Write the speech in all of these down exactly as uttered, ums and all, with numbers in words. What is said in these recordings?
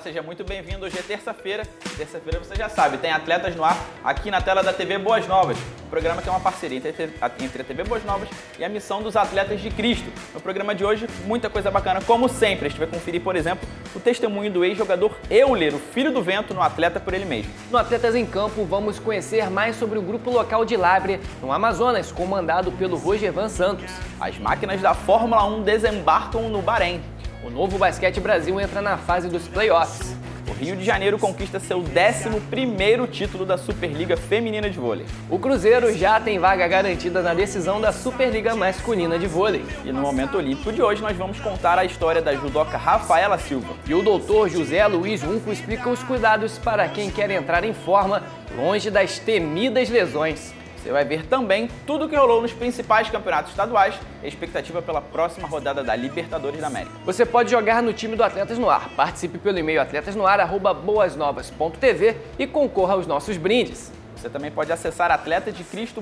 seja muito bem-vindo. Hoje é terça-feira, terça-feira você já sabe, tem Atletas no Ar aqui na tela da T V Boas Novas. O programa que é uma parceria entre a T V Boas Novas e a Missão dos Atletas de Cristo. No programa de hoje, muita coisa bacana, como sempre. A gente vai conferir, por exemplo, o testemunho do ex-jogador Euler, o filho do vento, no Atleta por ele mesmo. No Atletas em Campo, vamos conhecer mais sobre o grupo local de Lábrea, no Amazonas, comandado pelo Rogervan Santos. As máquinas da Fórmula um desembarcam no Bahrein. O Novo Basquete Brasil entra na fase dos playoffs. O Rio de Janeiro conquista seu décimo primeiro título da Superliga Feminina de Vôlei. O Cruzeiro já tem vaga garantida na decisão da Superliga Masculina de Vôlei. E no Momento Olímpico de hoje nós vamos contar a história da judoca Rafaela Silva. E o doutor José Luiz Junco explica os cuidados para quem quer entrar em forma longe das temidas lesões. Você vai ver também tudo o que rolou nos principais campeonatos estaduais e a expectativa pela próxima rodada da Libertadores da América. Você pode jogar no time do Atletas no Ar. Participe pelo e-mail atletasnoar arroba boasnovas ponto tv e concorra aos nossos brindes. Você também pode acessar atletas de cristo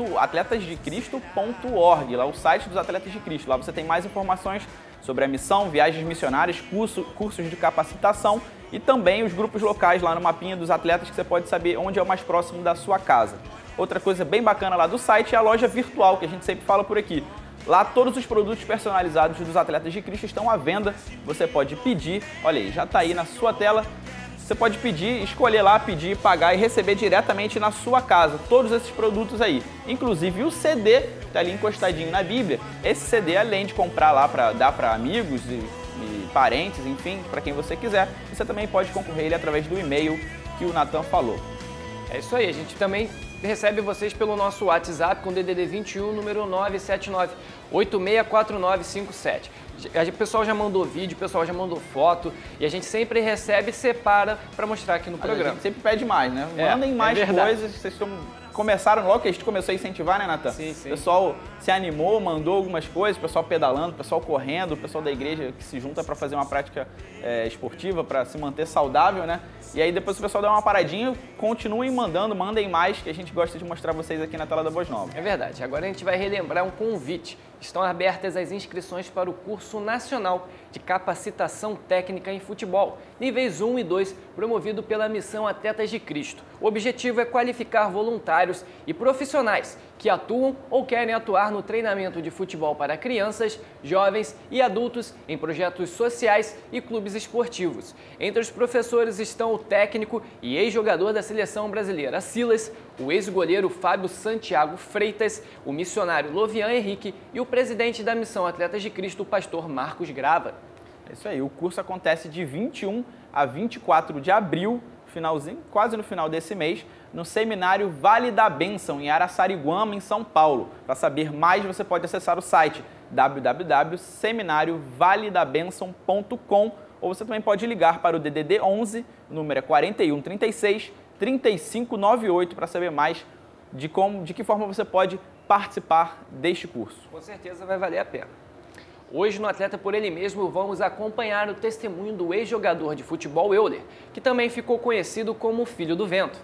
ponto org, lá o site dos Atletas de Cristo. Lá você tem mais informações sobre a missão, viagens missionárias, curso, cursos de capacitação e também os grupos locais lá no mapinha dos atletas que você pode saber onde é o mais próximo da sua casa. Outra coisa bem bacana lá do site é a loja virtual, que a gente sempre fala por aqui. Lá todos os produtos personalizados dos Atletas de Cristo estão à venda. Você pode pedir, olha aí, já está aí na sua tela. Você pode pedir, escolher lá, pedir, pagar e receber diretamente na sua casa todos esses produtos aí. Inclusive o C D, que está ali encostadinho na Bíblia. Esse C D, além de comprar lá para dar para amigos e, e parentes, enfim, para quem você quiser, você também pode concorrer ele através do e-mail que o Natan falou. É isso aí, a gente também recebe vocês pelo nosso WhatsApp com D D D vinte e um, número nove sete nove oito seis quatro nove cinco sete. O pessoal já mandou vídeo, o pessoal já mandou foto e a gente sempre recebe e separa para mostrar aqui no programa. A gente sempre pede mais, né? É, Mandem mais é coisas, vocês estão... começaram logo, que a gente começou a incentivar, né, Natan? Sim, sim. O pessoal se animou, mandou algumas coisas, o pessoal pedalando, o pessoal correndo, o pessoal da igreja que se junta para fazer uma prática é, esportiva, para se manter saudável, né? E aí depois o pessoal dá uma paradinha, continuem mandando, mandem mais, que a gente gosta de mostrar vocês aqui na tela da Boas Novas. É verdade. Agora a gente vai relembrar um convite. Estão abertas as inscrições para o curso nacional de capacitação técnica em futebol, níveis um e dois, promovido pela Missão Atletas de Cristo. O objetivo é qualificar voluntários e profissionais que atuam ou querem atuar no treinamento de futebol para crianças, jovens e adultos em projetos sociais e clubes esportivos. Entre os professores estão o técnico e ex-jogador da seleção brasileira Silas, o ex-goleiro Fábio Santiago Freitas, o missionário Lovian Henrique e o presidente da Missão Atletas de Cristo, o pastor Marcos Grava. É isso aí, o curso acontece de vinte e um a vinte e quatro de abril, finalzinho, quase no final desse mês, no Seminário Vale da Bênção, em Araçariguama, em São Paulo. Para saber mais, você pode acessar o site w w w ponto seminário vale da benção ponto com ou você também pode ligar para o D D D onze, o número é quarenta e um, trinta e seis, trinta e cinco, noventa e oito, para saber mais de, como, de que forma você pode participar deste curso. Com certeza vai valer a pena. Hoje, no Atleta por Ele Mesmo, vamos acompanhar o testemunho do ex-jogador de futebol Euler, que também ficou conhecido como o Filho do Vento.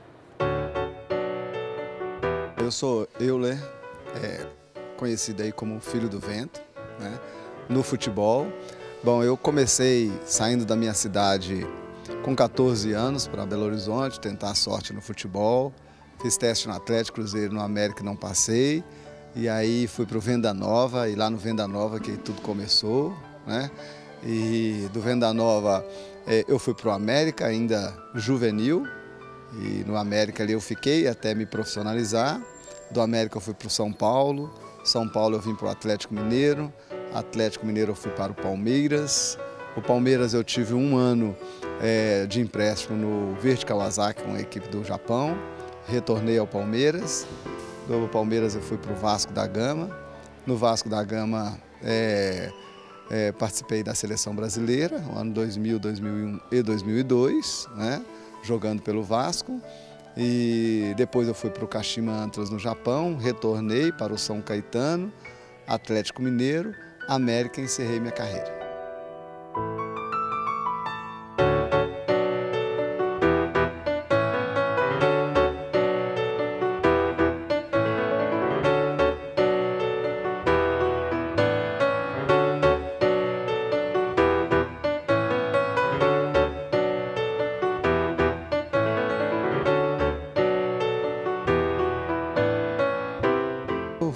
Eu sou Euler, é, conhecido aí como Filho do Vento, né, no futebol. Bom, eu comecei saindo da minha cidade com quatorze anos para Belo Horizonte, tentar a sorte no futebol. Fiz teste no Atlético, Cruzeiro, no América, não passei. E aí fui para o Venda Nova, e lá no Venda Nova que tudo começou, né? E do Venda Nova é, eu fui para o América, ainda juvenil, e no América ali eu fiquei até me profissionalizar. Do América eu fui para o São Paulo, São Paulo eu vim para o Atlético Mineiro, Atlético Mineiro eu fui para o Palmeiras. O Palmeiras eu tive um ano é, de empréstimo no Verde Kawasaki, uma equipe do Japão. Retornei ao Palmeiras. Do Palmeiras eu fui para o Vasco da Gama. No Vasco da Gama é, é, participei da seleção brasileira, no ano dois mil, dois mil e um e dois mil e dois, né, jogando pelo Vasco. E depois eu fui para o Kashima Antlers no Japão, retornei para o São Caetano, Atlético Mineiro, América e encerrei minha carreira.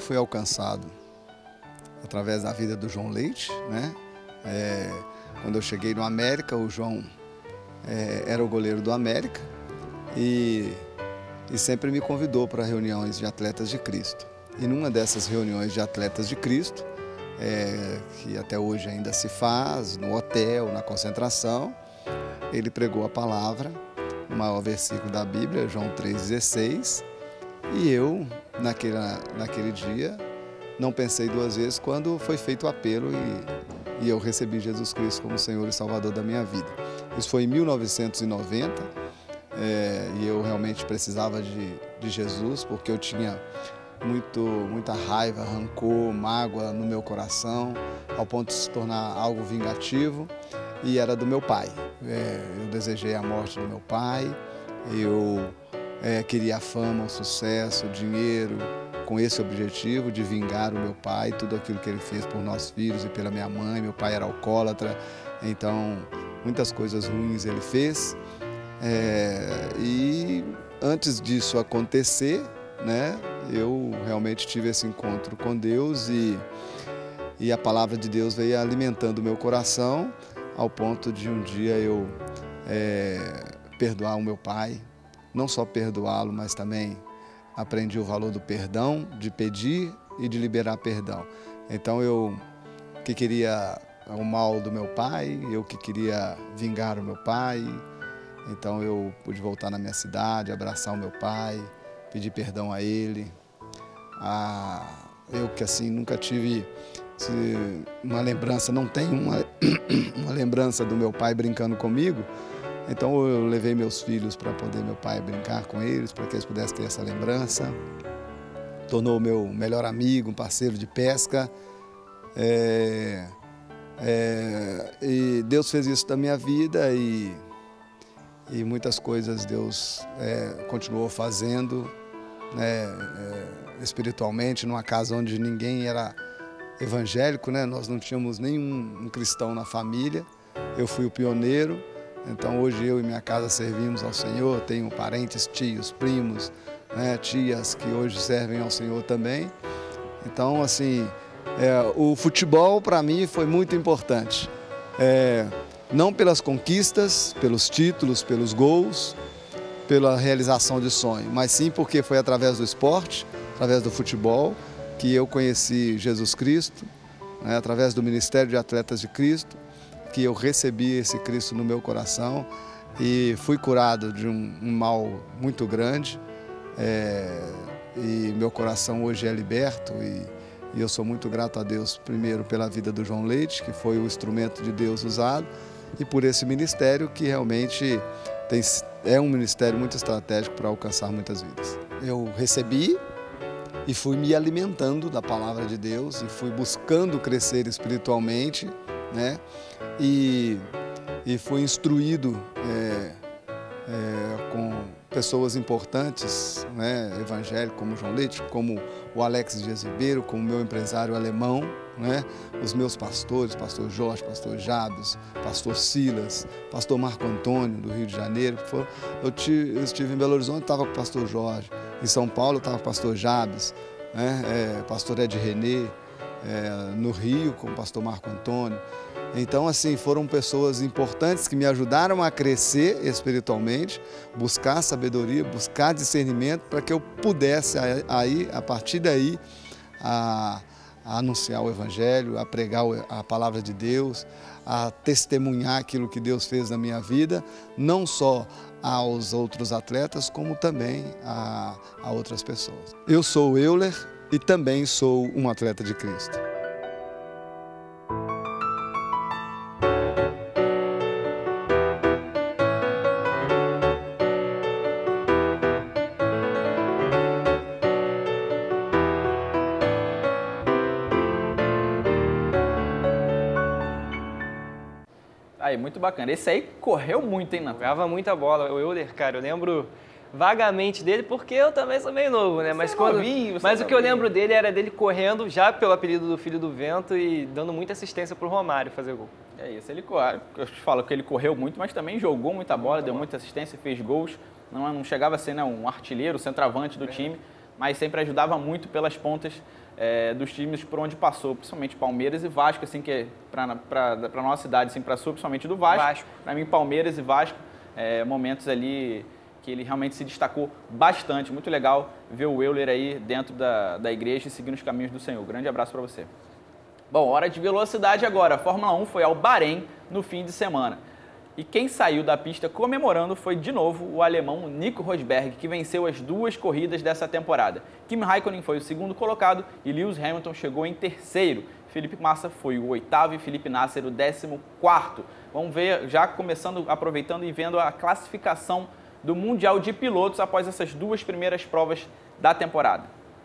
fui alcançado através da vida do João Leite, né? É, quando eu cheguei no América, o João é, era o goleiro do América e, e sempre me convidou para reuniões de Atletas de Cristo. E numa dessas reuniões de Atletas de Cristo, é, que até hoje ainda se faz, no hotel, na concentração, ele pregou a palavra, o maior versículo da Bíblia, João três dezesseis, e eu, naquele, naquele dia, não pensei duas vezes quando foi feito o apelo e, e eu recebi Jesus Cristo como Senhor e Salvador da minha vida. Isso foi em mil novecentos e noventa, é, e eu realmente precisava de, de Jesus, porque eu tinha muito, muita raiva, rancor, mágoa no meu coração, ao ponto de se tornar algo vingativo, e era do meu pai. É, eu desejei a morte do meu pai, eu é, queria a fama, o sucesso, o dinheiro, com esse objetivo de vingar o meu pai, tudo aquilo que ele fez por nós filhos e pela minha mãe. Meu pai era alcoólatra, então muitas coisas ruins ele fez. É, e antes disso acontecer, né, eu realmente tive esse encontro com Deus e, e a palavra de Deus veio alimentando o meu coração ao ponto de um dia eu é, perdoar o meu pai, não só perdoá-lo, mas também aprendi o valor do perdão, de pedir e de liberar perdão. Então eu que queria o mal do meu pai, eu que queria vingar o meu pai, então eu pude voltar na minha cidade, abraçar o meu pai, pedir perdão a ele. Ah, eu que assim nunca tive uma lembrança, não tenho uma, uma lembrança do meu pai brincando comigo, então eu levei meus filhos para poder meu pai brincar com eles, para que eles pudessem ter essa lembrança. Tornou o meu melhor amigo, um parceiro de pesca. É, é, e Deus fez isso da minha vida e, e muitas coisas Deus é, continuou fazendo, né, é, espiritualmente, numa casa onde ninguém era evangélico, né? Nós não tínhamos nenhum um cristão na família. Eu fui o pioneiro. Então hoje eu e minha casa servimos ao Senhor, tenho parentes, tios, primos, né, tias que hoje servem ao Senhor também. Então assim, é, o futebol para mim foi muito importante, é, não pelas conquistas, pelos títulos, pelos gols, pela realização de sonho, mas sim porque foi através do esporte, através do futebol, que eu conheci Jesus Cristo, né, através do Ministério de Atletas de Cristo, que eu recebi esse Cristo no meu coração e fui curado de um, um mal muito grande, é, e meu coração hoje é liberto e, e eu sou muito grato a Deus, primeiro pela vida do João Leite, que foi o instrumento de Deus usado, e por esse ministério que realmente tem, é um ministério muito estratégico para alcançar muitas vidas. Eu recebi e fui me alimentando da palavra de Deus e fui buscando crescer espiritualmente, né? E, e fui instruído é, é, com pessoas importantes, né, evangélicos, como João Leite, como o Alex Dias Ribeiro, como meu empresário alemão, né, os meus pastores, pastor Jorge, pastor Jabes, pastor Silas, pastor Marco Antônio, do Rio de Janeiro. Eu, tive, eu estive em Belo Horizonte, estava com o pastor Jorge, em São Paulo estava com o pastor Jabes, né, é, pastor Ed Renê, é, no Rio com o pastor Marco Antônio. Então, assim, foram pessoas importantes que me ajudaram a crescer espiritualmente, buscar sabedoria, buscar discernimento, para que eu pudesse, aí, a partir daí, a, a anunciar o Evangelho, a pregar a palavra de Deus, a testemunhar aquilo que Deus fez na minha vida, não só aos outros atletas, como também a, a outras pessoas. Eu sou o Euler e também sou um atleta de Cristo. Aí, muito bacana. Esse aí correu muito, hein, Natan? Jogava muita bola. O Euler, cara, eu lembro vagamente dele, porque eu também sou meio novo, né? Mas, você é quando... novinho, você Mas é o que eu novinho. lembro dele era dele correndo, já pelo apelido do Filho do Vento, e dando muita assistência pro Romário fazer gol. É isso, ele, eu te falo que ele correu muito, mas também jogou muita bola, deu muita assistência, fez gols. Não, não chegava a ser, né, um artilheiro, centroavante do time, mas sempre ajudava muito pelas pontas é, dos times por onde passou, principalmente Palmeiras e Vasco, assim, que para a nossa cidade, assim, para a sul, principalmente do Vasco. Vasco. Para mim, Palmeiras e Vasco, é, momentos ali que ele realmente se destacou bastante. Muito legal ver o Euler aí dentro da, da igreja e seguindo os caminhos do Senhor. Grande abraço para você. Bom, hora de velocidade agora. A Fórmula um foi ao Bahrein no fim de semana. E quem saiu da pista comemorando foi, de novo, o alemão Nico Rosberg, que venceu as duas corridas dessa temporada. Kimi Raikkonen foi o segundo colocado e Lewis Hamilton chegou em terceiro. Felipe Massa foi o oitavo e Felipe Nasser o décimo quarto. Vamos ver, já começando, aproveitando e vendo a classificação do Mundial de Pilotos após essas duas primeiras provas da temporada.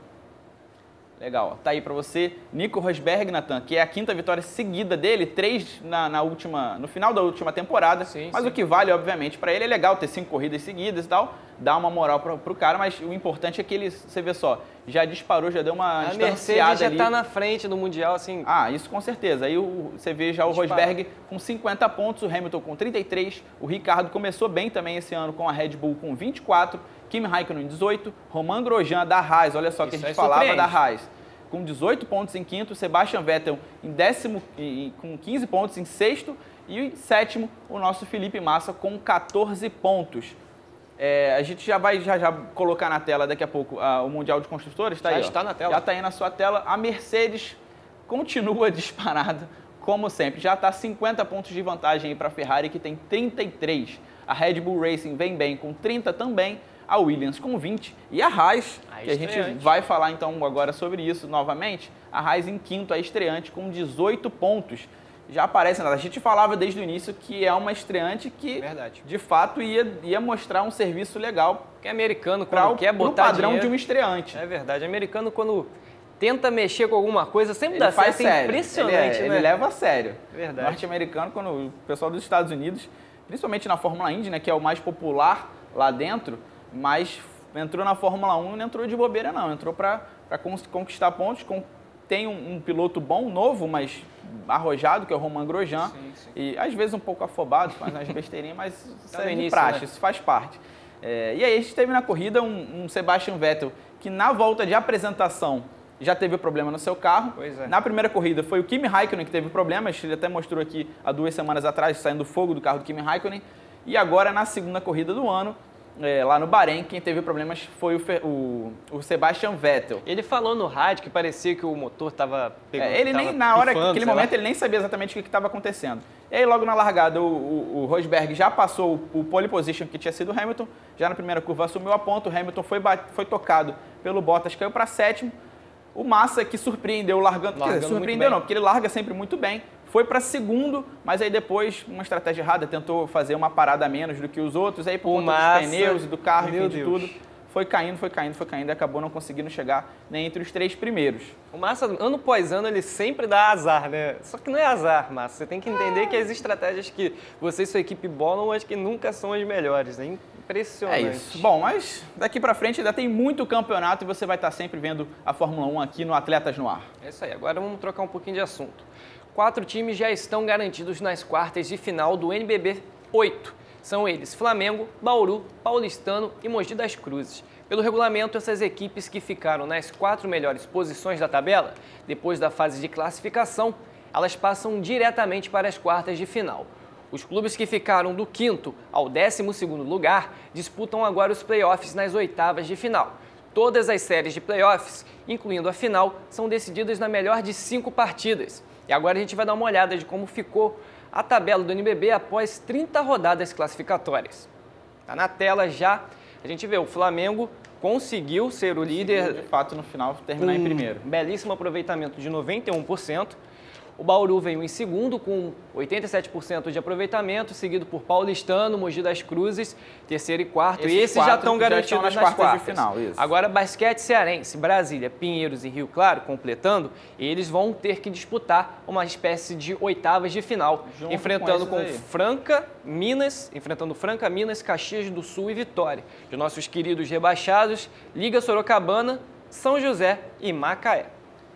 Legal, ó. Tá aí para você, Nico Rosberg, Nathan, que é a quinta vitória seguida dele, três na, na última, no final da última temporada. Sim, mas sim. O que vale, obviamente, para ele é legal ter cinco corridas seguidas e tal, dá uma moral pro, pro cara, mas o importante é que ele, você vê só, já disparou, já deu uma a distanciada Mercedes já ali. tá na frente do Mundial, assim. Ah, isso com certeza. Aí o, você vê já o Dispara. Rosberg com cinquenta pontos, o Hamilton com trinta e três, o Ricardo começou bem também esse ano com a Red Bull com vinte e quatro, Kimi Raikkonen dezoito, Romain Grosjean da Haas, olha só que a gente falava da Haas, com dezoito pontos em quinto, Sebastian Vettel em décimo, em, com quinze pontos em sexto, e em sétimo o nosso Felipe Massa com quatorze pontos. É, a gente já vai já, já colocar na tela daqui a pouco uh, o Mundial de Construtores, tá já aí, está ó. na tela. Já está aí na sua tela. A Mercedes continua disparada, como sempre. Já está cinquenta pontos de vantagem para a Ferrari, que tem trinta e três. A Red Bull Racing vem bem com trinta também. A Williams com vinte e a Haas, a que a gente vai falar então agora sobre isso novamente, a Haas em quinto, a estreante com dezoito pontos. Já aparece, a gente falava desde o início que é uma estreante que, Verdade. de fato, ia, ia mostrar um serviço legal. Que é americano, quando o, quer botar o padrão dinheiro, de um estreante. É verdade, americano quando tenta mexer com alguma coisa, sempre ele dá faz certo, sério. É impressionante, ele, é, né? ele leva a sério. Verdade. Norte-americano, quando o pessoal dos Estados Unidos, principalmente na Fórmula Indy, né, que é o mais popular lá dentro, mas entrou na Fórmula um e não entrou de bobeira não, entrou para conquistar pontos, com, tem um, um piloto bom, novo, mas arrojado, que é o Romain Grosjean, sim, sim. E às vezes um pouco afobado, faz umas besteirinhas, mas isso é de praxe, né? Isso faz parte. É, e aí a gente teve na corrida um, um Sebastian Vettel, que na volta de apresentação já teve problema no seu carro. Pois é. Na primeira corrida foi o Kimi Raikkonen que teve problemas, ele até mostrou aqui há duas semanas atrás, saindo fogo do carro do Kimi Raikkonen, e agora na segunda corrida do ano, É, lá no Bahrein, quem teve problemas foi o, o, o Sebastian Vettel. Ele falou no rádio que parecia que o motor estava pegando. É, ele tava nem, na hora, pifando, naquele momento, lá. Ele nem sabia exatamente o que estava acontecendo. E aí, logo na largada, o, o, o Rosberg já passou o, o pole position que tinha sido o Hamilton, já na primeira curva assumiu a ponta, o Hamilton foi, foi tocado pelo Bottas, caiu para sétimo. O Massa, que surpreendeu largando, largando dizer, surpreendeu não, porque ele larga sempre muito bem. Foi para segundo, mas aí depois, uma estratégia errada, tentou fazer uma parada a menos do que os outros, aí por o conta Massa, dos pneus e do carro, enfim, de Deus. tudo, foi caindo, foi caindo, foi caindo e acabou não conseguindo chegar nem entre os três primeiros. O Massa, ano após ano, ele sempre dá azar, né? Só que não é azar, Massa. Você tem que entender ah. que as estratégias que você e sua equipe bolam, acho que nunca são as melhores, né? Impressionante. É isso. Bom, mas daqui para frente ainda tem muito campeonato e você vai estar sempre vendo a Fórmula um aqui no Atletas no Ar. É isso aí. Agora vamos trocar um pouquinho de assunto. Quatro times já estão garantidos nas quartas de final do N B B oito. São eles Flamengo, Bauru, Paulistano e Mogi das Cruzes. Pelo regulamento, essas equipes que ficaram nas quatro melhores posições da tabela, depois da fase de classificação, elas passam diretamente para as quartas de final. Os clubes que ficaram do quinto ao décimo segundo lugar disputam agora os playoffs nas oitavas de final. Todas as séries de playoffs, incluindo a final, são decididas na melhor de cinco partidas. E agora a gente vai dar uma olhada de como ficou a tabela do N B B após trinta rodadas classificatórias. Está na tela já, a gente vê o Flamengo conseguiu ser o líder. De fato, no final, terminar em primeiro. Belíssimo aproveitamento de noventa e um por cento. O Bauru veio em segundo com oitenta e sete por cento de aproveitamento, seguido por Paulistano, Mogi das Cruzes, terceiro e quarto. Esses e esses já estão garantidos já estão nas, nas quartas, quartas de final. Isso. Agora, Basquete Cearense, Brasília, Pinheiros e Rio Claro, completando, eles vão ter que disputar uma espécie de oitavas de final, junto enfrentando com, com Franca, Minas, enfrentando Franca, Minas, Caxias do Sul e Vitória. Os nossos queridos rebaixados, Liga Sorocabana, São José e Macaé.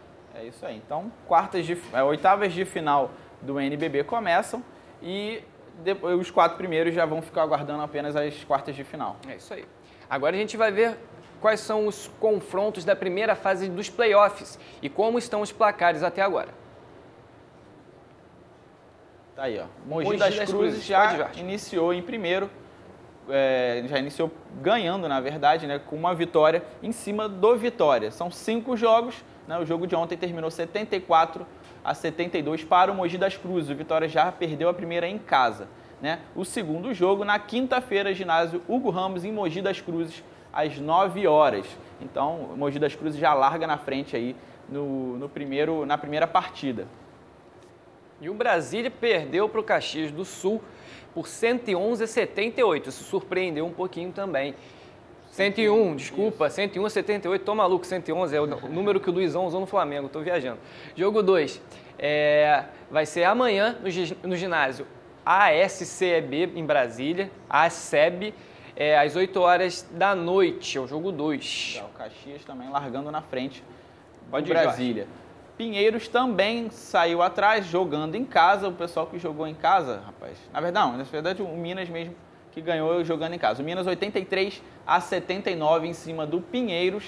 É isso aí. Então, quartas de, é, oitavas de final do N B B começam e depois, os quatro primeiros já vão ficar aguardando apenas as quartas de final. É isso aí. Agora a gente vai ver quais são os confrontos da primeira fase dos playoffs e como estão os placares até agora. Tá aí, ó. Mogi, Mogi das, das Cruzes, Cruzes já iniciou em primeiro, é, já iniciou ganhando, na verdade, né, com uma vitória em cima do Vitória. São cinco jogos, né, o jogo de ontem terminou setenta e quatro a setenta e dois para o Mogi das Cruzes. O Vitória já perdeu a primeira em casa, né? O segundo jogo na quinta-feira, ginásio Hugo Ramos em Mogi das Cruzes, às nove horas. Então, o Mogi das Cruzes já larga na frente aí no, no primeiro, na primeira partida. E o Brasília perdeu para o Caxias do Sul por cento e onze a setenta e oito. Isso surpreendeu um pouquinho também. cento e um, desculpa, cento e um a setenta e oito, tô maluco, cento e onze é o número que o Luizão usou no Flamengo, tô viajando. Jogo dois, é, vai ser amanhã no, no ginásio A S C E B em Brasília, a S E B, é, às oito horas da noite, é o jogo dois. O Caxias também largando na frente do Pode ir, Brasília. Jorge. Pinheiros também saiu atrás, jogando em casa. O pessoal que jogou em casa, rapaz, na verdade, não, na verdade o Minas mesmo que ganhou jogando em casa. O Minas oitenta e três a setenta e nove em cima do Pinheiros,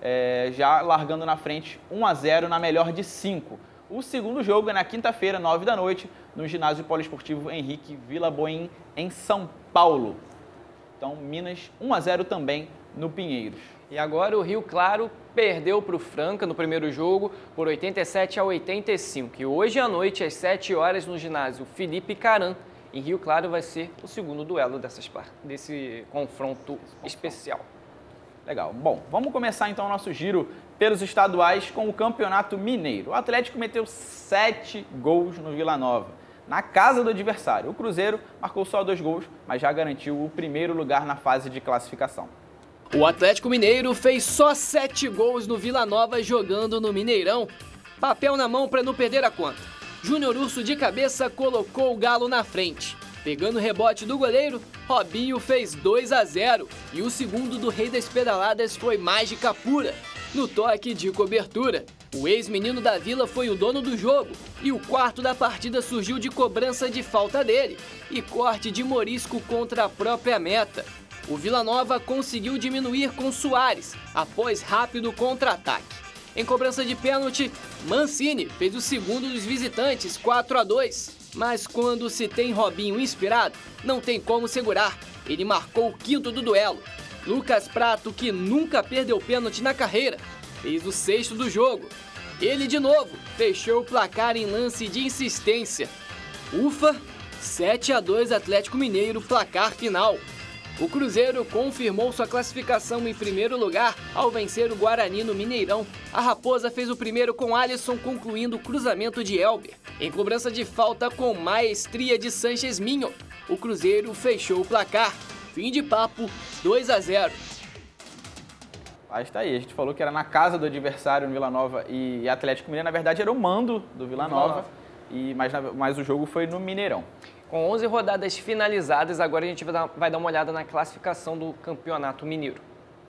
é, já largando na frente um a zero na melhor de cinco. O segundo jogo é na quinta-feira, nove da noite, no ginásio poliesportivo Henrique Villaboim, em São Paulo. Então, Minas um a zero também no Pinheiros. E agora o Rio Claro perdeu para o Franca no primeiro jogo por oitenta e sete a oitenta e cinco. E hoje à noite, às sete horas, no ginásio Felipe Caran, em Rio Claro, vai ser o segundo duelo dessas, desse confronto especial. Legal. Bom, vamos começar então o nosso giro pelos estaduais com o Campeonato Mineiro. O Atlético meteu sete gols no Vila Nova, na casa do adversário. O Cruzeiro marcou só dois gols, mas já garantiu o primeiro lugar na fase de classificação. O Atlético Mineiro fez só sete gols no Vila Nova jogando no Mineirão. Papel na mão para não perder a conta. Júnior Urso de cabeça colocou o Galo na frente. Pegando o rebote do goleiro, Robinho fez dois a zero. E o segundo do Rei das Pedaladas foi mágica pura, no toque de cobertura. O ex-menino da Vila foi o dono do jogo. E o quarto da partida surgiu de cobrança de falta dele e corte de Morisco contra a própria meta. O Vila Nova conseguiu diminuir com Soares, após rápido contra-ataque. Em cobrança de pênalti, Mancini fez o segundo dos visitantes, quatro a dois. Mas quando se tem Robinho inspirado, não tem como segurar. Ele marcou o quinto do duelo. Lucas Prato, que nunca perdeu pênalti na carreira, fez o sexto do jogo. Ele de novo fechou o placar em lance de insistência. Ufa, sete a dois Atlético Mineiro, placar final. O Cruzeiro confirmou sua classificação em primeiro lugar ao vencer o Guarani no Mineirão. A Raposa fez o primeiro com Alisson, concluindo o cruzamento de Elber. Em cobrança de falta com maestria de Sanches Minho, o Cruzeiro fechou o placar. Fim de papo, dois a zero. Aí está aí, a gente falou que era na casa do adversário no Vila Nova e Atlético Mineiro, na verdade era o mando do Vila Nova, e, mas, mas o jogo foi no Mineirão. Com onze rodadas finalizadas, agora a gente vai dar, vai dar uma olhada na classificação do Campeonato Mineiro.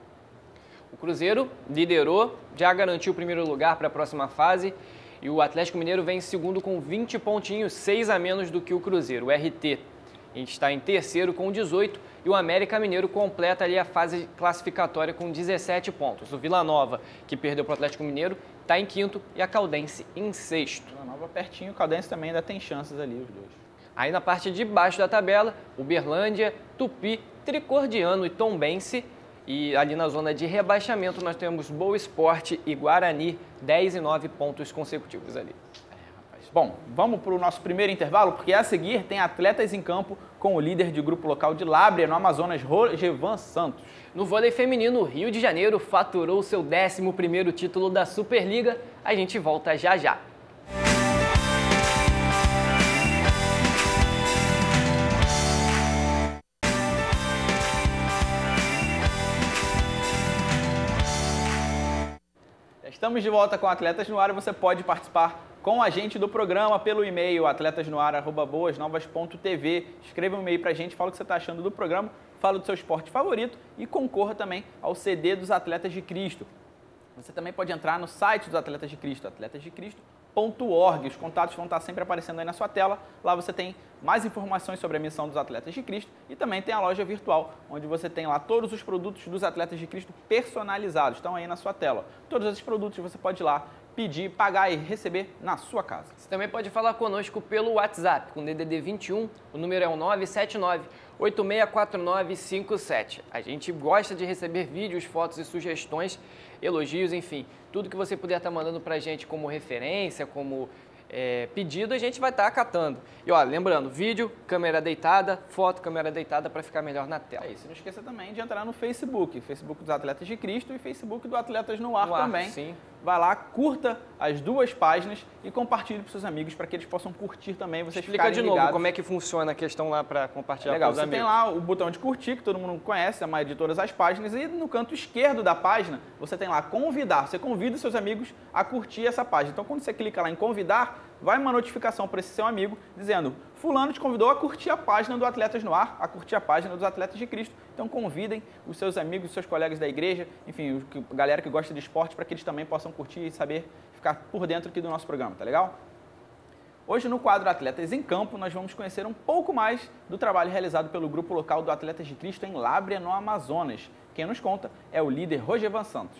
O Cruzeiro liderou, já garantiu o primeiro lugar para a próxima fase, e o Atlético Mineiro vem em segundo com vinte pontinhos, seis a menos do que o Cruzeiro. O R T está em terceiro com dezoito e o América Mineiro completa ali a fase classificatória com dezessete pontos. O Vila Nova, que perdeu para o Atlético Mineiro, está em quinto e a Caldense em sexto. Vila Nova pertinho, o Caldense também ainda tem chances ali, os dois. Aí na parte de baixo da tabela, Uberlândia, Tupi, Tricordiano e Tombense. E ali na zona de rebaixamento nós temos Boa Esporte e Guarani, dez e nove pontos consecutivos ali. Bom, vamos para o nosso primeiro intervalo, porque a seguir tem atletas em campo com o líder de grupo local de Lábrea, no Amazonas, Rogevan Santos. No vôlei feminino, o Rio de Janeiro faturou seu décimo primeiro título da Superliga. A gente volta já já. Estamos de volta com Atletas no Ar e você pode participar com a gente do programa pelo e-mail atletasnoar arroba boasnovas ponto tv. Escreva um e-mail pra gente, fala o que você está achando do programa, fala do seu esporte favorito e concorra também ao C D dos Atletas de Cristo. Você também pode entrar no site dos Atletas de Cristo, atletas de cristo ponto org. Os contatos vão estar sempre aparecendo aí na sua tela. Lá você tem mais informações sobre a missão dos Atletas de Cristo e também tem a loja virtual, onde você tem lá todos os produtos dos Atletas de Cristo personalizados. Estão aí na sua tela. Todos esses produtos você pode ir lá pedir, pagar e receber na sua casa. Você também pode falar conosco pelo WhatsApp, com D D D vinte e um, o número é o nove sete nove, oito seis quatro nove cinco sete. A gente gosta de receber vídeos, fotos e sugestões, elogios, enfim, tudo que você puder estar mandando pra gente como referência, como é, pedido, a gente vai estar acatando. E ó, lembrando, vídeo, câmera deitada, foto, câmera deitada para ficar melhor na tela. É isso, não esqueça também de entrar no Facebook, Facebook dos Atletas de Cristo e Facebook do Atletas no Ar, no Ar também. Sim. Vai lá, curta as duas páginas e compartilhe para seus amigos para que eles possam curtir também. Vocês Explica de novo ligados. Como é que funciona a questão lá para compartilhar é legal, com os você amigos. tem lá o botão de curtir, que todo mundo conhece, a maioria de todas as páginas, e no canto esquerdo da página você tem lá convidar. Você convida seus amigos a curtir essa página. Então quando você clica lá em convidar, vai uma notificação para esse seu amigo dizendo: fulano te convidou a curtir a página do Atletas no Ar, a curtir a página dos Atletas de Cristo. Então convidem os seus amigos, os seus colegas da igreja, enfim, a galera que gosta de esporte, para que eles também possam curtir e saber ficar por dentro aqui do nosso programa, tá legal? Hoje no quadro Atletas em Campo, nós vamos conhecer um pouco mais do trabalho realizado pelo grupo local do Atletas de Cristo em Lábrea, no Amazonas. Quem nos conta é o líder Rogevan Santos.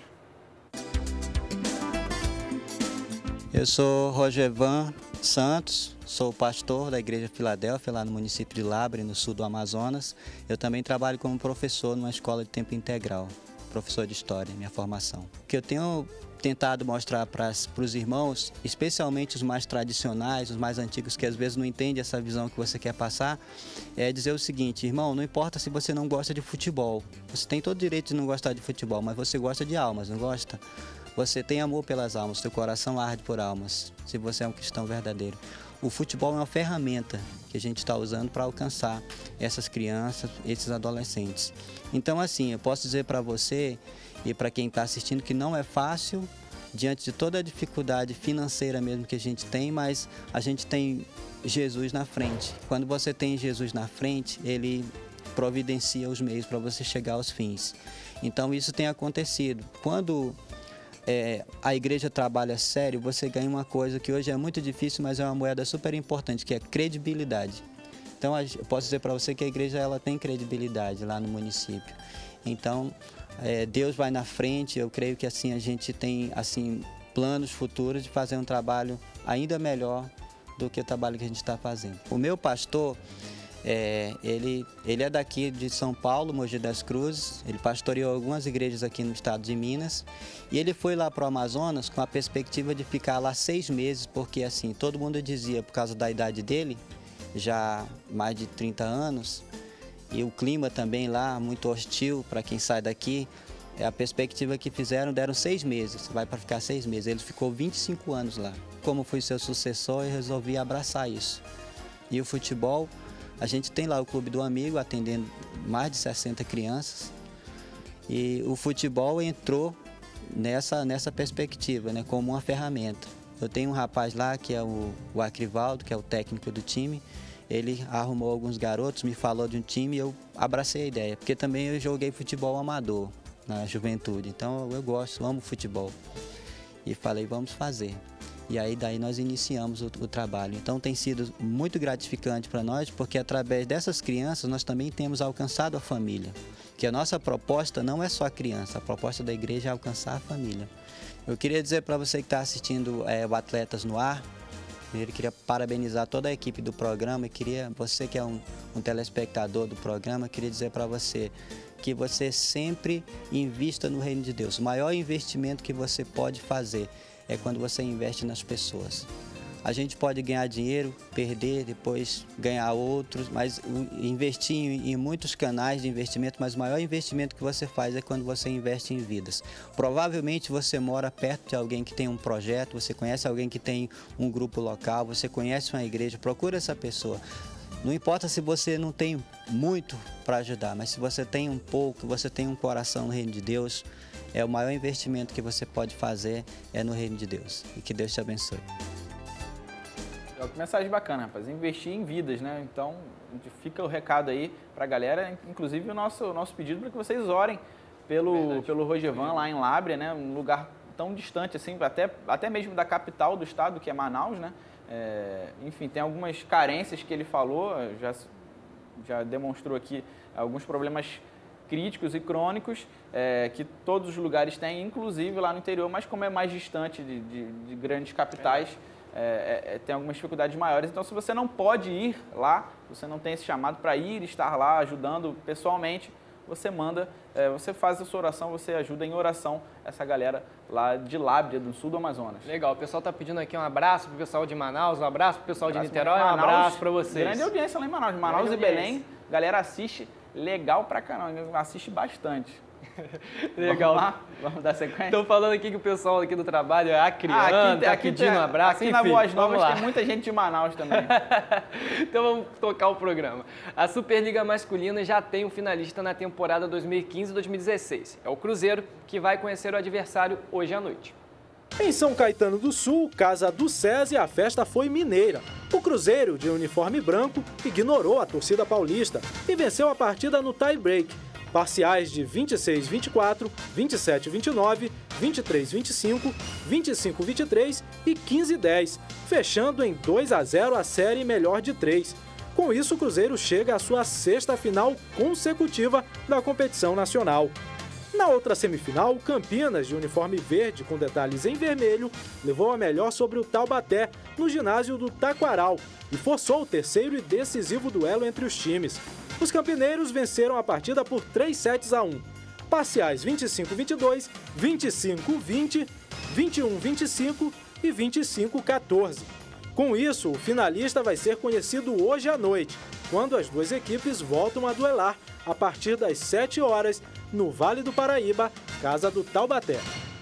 Eu sou Rogevan Santos, sou pastor da Igreja Filadélfia, lá no município de Lábrea, no sul do Amazonas. Eu também trabalho como professor numa escola de tempo integral, professor de História, minha formação. O que eu tenho tentado mostrar para os irmãos, especialmente os mais tradicionais, os mais antigos, que às vezes não entendem essa visão que você quer passar, é dizer o seguinte: irmão, não importa se você não gosta de futebol, você tem todo o direito de não gostar de futebol, mas você gosta de almas, não gosta? Você tem amor pelas almas, seu coração arde por almas, se você é um cristão verdadeiro. O futebol é uma ferramenta que a gente está usando para alcançar essas crianças, esses adolescentes. Então, assim, eu posso dizer para você e para quem está assistindo que não é fácil, diante de toda a dificuldade financeira mesmo que a gente tem, mas a gente tem Jesus na frente. Quando você tem Jesus na frente, Ele providencia os meios para você chegar aos fins. Então, isso tem acontecido. Quando É, a igreja trabalha sério, você ganha uma coisa que hoje é muito difícil, mas é uma moeda super importante, que é credibilidade. Então, eu posso dizer para você que a igreja ela tem credibilidade lá no município. Então, é, Deus vai na frente. Eu creio que assim a gente tem assim planos futuros de fazer um trabalho ainda melhor do que o trabalho que a gente está fazendo. O meu pastor, É, ele, ele é daqui de São Paulo, Mogi das Cruzes. Ele pastoreou algumas igrejas aqui no estado de Minas. E ele foi lá para o Amazonas com a perspectiva de ficar lá seis meses, porque assim, todo mundo dizia, por causa da idade dele, já mais de trinta anos, e o clima também lá, muito hostil para quem sai daqui, é a perspectiva que fizeram, deram seis meses, vai para ficar seis meses. Ele ficou vinte e cinco anos lá. Como fui seu sucessor, eu resolvi abraçar isso. E o futebol, a gente tem lá o Clube do Amigo, atendendo mais de sessenta crianças. E o futebol entrou nessa, nessa perspectiva, né, como uma ferramenta. Eu tenho um rapaz lá que é o, o Acrivaldo, que é o técnico do time. Ele arrumou alguns garotos, me falou de um time e eu abracei a ideia. Porque também eu joguei futebol amador na juventude. Então eu gosto, amo futebol. E falei, vamos fazer. E aí daí nós iniciamos o, o trabalho. Então tem sido muito gratificante para nós, porque através dessas crianças nós também temos alcançado a família. Que a nossa proposta não é só a criança, a proposta da igreja é alcançar a família. Eu queria dizer para você que está assistindo é, o Atletas no Ar, eu queria parabenizar toda a equipe do programa e queria, você que é um, um telespectador do programa, queria dizer para você que você sempre invista no reino de Deus. O maior investimento que você pode fazer é quando você investe nas pessoas. A gente pode ganhar dinheiro, perder, depois ganhar outros, mas investir em, em muitos canais de investimento, mas o maior investimento que você faz é quando você investe em vidas. Provavelmente você mora perto de alguém que tem um projeto, você conhece alguém que tem um grupo local, você conhece uma igreja, procura essa pessoa. Não importa se você não tem muito para ajudar, mas se você tem um pouco, você tem um coração no reino de Deus, é o maior investimento que você pode fazer é no reino de Deus. E que Deus te abençoe. Que mensagem bacana, rapaz. Investir em vidas, né? Então, fica o recado aí pra galera, inclusive o nosso, o nosso pedido para que vocês orem pelo, pelo Rogevan lá em Lábrea, né? Um lugar tão distante, assim, até, até mesmo da capital do estado, que é Manaus, né? É, enfim, tem algumas carências que ele falou, já, já demonstrou aqui alguns problemas críticos e crônicos é, que todos os lugares têm, inclusive lá no interior, mas como é mais distante de, de, de grandes capitais, é, é, tem algumas dificuldades maiores. Então, se você não pode ir lá, você não tem esse chamado para ir, estar lá ajudando pessoalmente, você manda, é, você faz a sua oração, você ajuda em oração essa galera lá de Lábrea, do sul do Amazonas. Legal, o pessoal está pedindo aqui um abraço pro pessoal de Manaus, um abraço pro pessoal um de Niterói, Manaus, um abraço para vocês. Grande audiência lá em Manaus, Manaus grande e audiência. Belém, galera assiste legal pra caramba, assiste bastante. Legal. Vamos lá? Vamos dar sequência? Estão falando aqui que o pessoal aqui do trabalho é acriano, ah, aqui, tá aqui pedindo tem, um abraço, aqui enfim, na Boas Novas vamos lá. tem muita gente de Manaus também. Então vamos tocar o programa. A Superliga Masculina já tem um finalista na temporada dois mil e quinze dois mil e dezesseis. É o Cruzeiro, que vai conhecer o adversário hoje à noite. Em São Caetano do Sul, casa do SESI, a festa foi mineira. O Cruzeiro, de uniforme branco, ignorou a torcida paulista e venceu a partida no tie-break. Parciais de vinte e seis a vinte e quatro, vinte e sete a vinte e nove, vinte e três a vinte e cinco, vinte e cinco a vinte e três e quinze a dez, fechando em dois a zero a série melhor de três. Com isso, o Cruzeiro chega à sua sexta final consecutiva da competição nacional. Na outra semifinal, Campinas, de uniforme verde com detalhes em vermelho, levou a melhor sobre o Taubaté no ginásio do Taquaral e forçou o terceiro e decisivo duelo entre os times. Os campineiros venceram a partida por três sets a um. Parciais vinte e cinco a vinte e dois, vinte e cinco a vinte, vinte e um a vinte e cinco e vinte e cinco a quatorze. Com isso, o finalista vai ser conhecido hoje à noite, quando as duas equipes voltam a duelar a partir das sete horas no Vale do Paraíba, casa do Taubaté.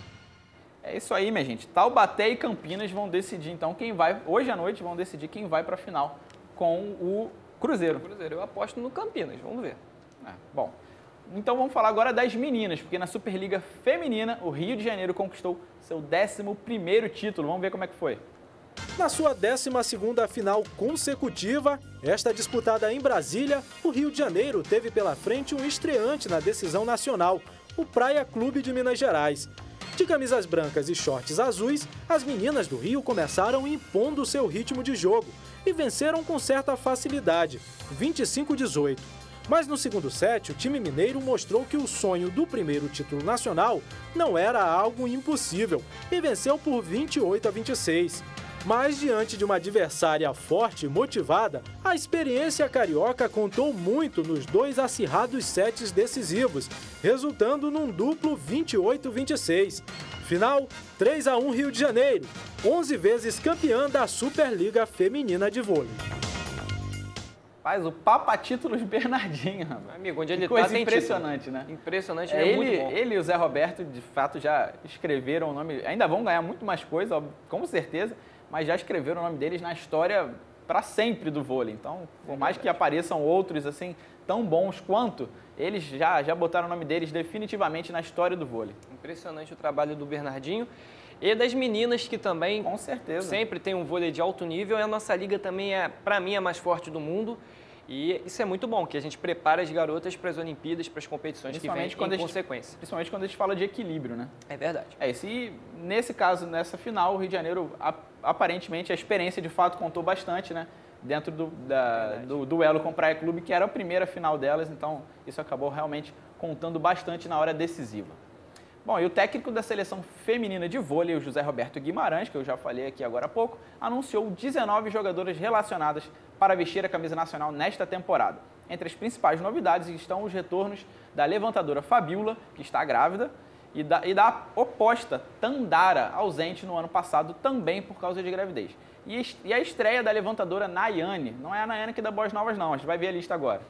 É isso aí, minha gente. Taubaté e Campinas vão decidir, então, quem vai, hoje à noite, vão decidir quem vai para a final com o Cruzeiro. Cruzeiro, eu aposto no Campinas, vamos ver. É, bom, então vamos falar agora das meninas, porque na Superliga Feminina, o Rio de Janeiro conquistou seu décimo primeiro título. Vamos ver como é que foi. Na sua décima segunda final consecutiva, esta disputada em Brasília, o Rio de Janeiro teve pela frente um estreante na decisão nacional, o Praia Clube de Minas Gerais. De camisas brancas e shorts azuis, as meninas do Rio começaram impondo seu ritmo de jogo e venceram com certa facilidade, vinte e cinco a dezoito. Mas no segundo set, o time mineiro mostrou que o sonho do primeiro título nacional não era algo impossível e venceu por vinte e oito a vinte e seis. Mas diante de uma adversária forte e motivada, a experiência carioca contou muito nos dois acirrados sets decisivos, resultando num duplo vinte e oito a vinte e seis. Final, três a um Rio de Janeiro, onze vezes campeã da Superliga Feminina de Vôlei. Faz o Papa Títulos Bernardinho, rapaz. Amigo, onde ele que coisa tá, tem impressionante, título. né? Impressionante, É, ele é ele, muito bom. ele e o Zé Roberto, de fato, já escreveram o nome... Ainda vão ganhar muito mais coisa, ó, com certeza, mas já escreveram o nome deles na história para sempre do vôlei. Então, por mais que apareçam outros, assim, tão bons quanto, eles já, já botaram o nome deles definitivamente na história do vôlei. Impressionante o trabalho do Bernardinho. E das meninas que também Com certeza. sempre tem um vôlei de alto nível. E a nossa liga também, é, para mim, é a mais forte do mundo. E isso é muito bom, que a gente prepara as garotas para as Olimpíadas, para as competições que vêm em quando a gente, consequência. Principalmente quando a gente fala de equilíbrio, né? É verdade. É isso. E nesse caso, nessa final, o Rio de Janeiro, aparentemente, a experiência de fato contou bastante, né? Dentro do, da, do duelo com o Praia Clube, que era a primeira final delas, então isso acabou realmente contando bastante na hora decisiva. Bom, e o técnico da seleção feminina de vôlei, o José Roberto Guimarães, que eu já falei aqui agora há pouco, anunciou dezenove jogadoras relacionadas para vestir a camisa nacional nesta temporada. Entre as principais novidades estão os retornos da levantadora Fabiola, que está grávida, e da, e da oposta Tandara, ausente no ano passado também por causa de gravidez. E, e a estreia da levantadora Nayane, não é a Nayane que dá boas novas não, a gente vai ver a lista agora.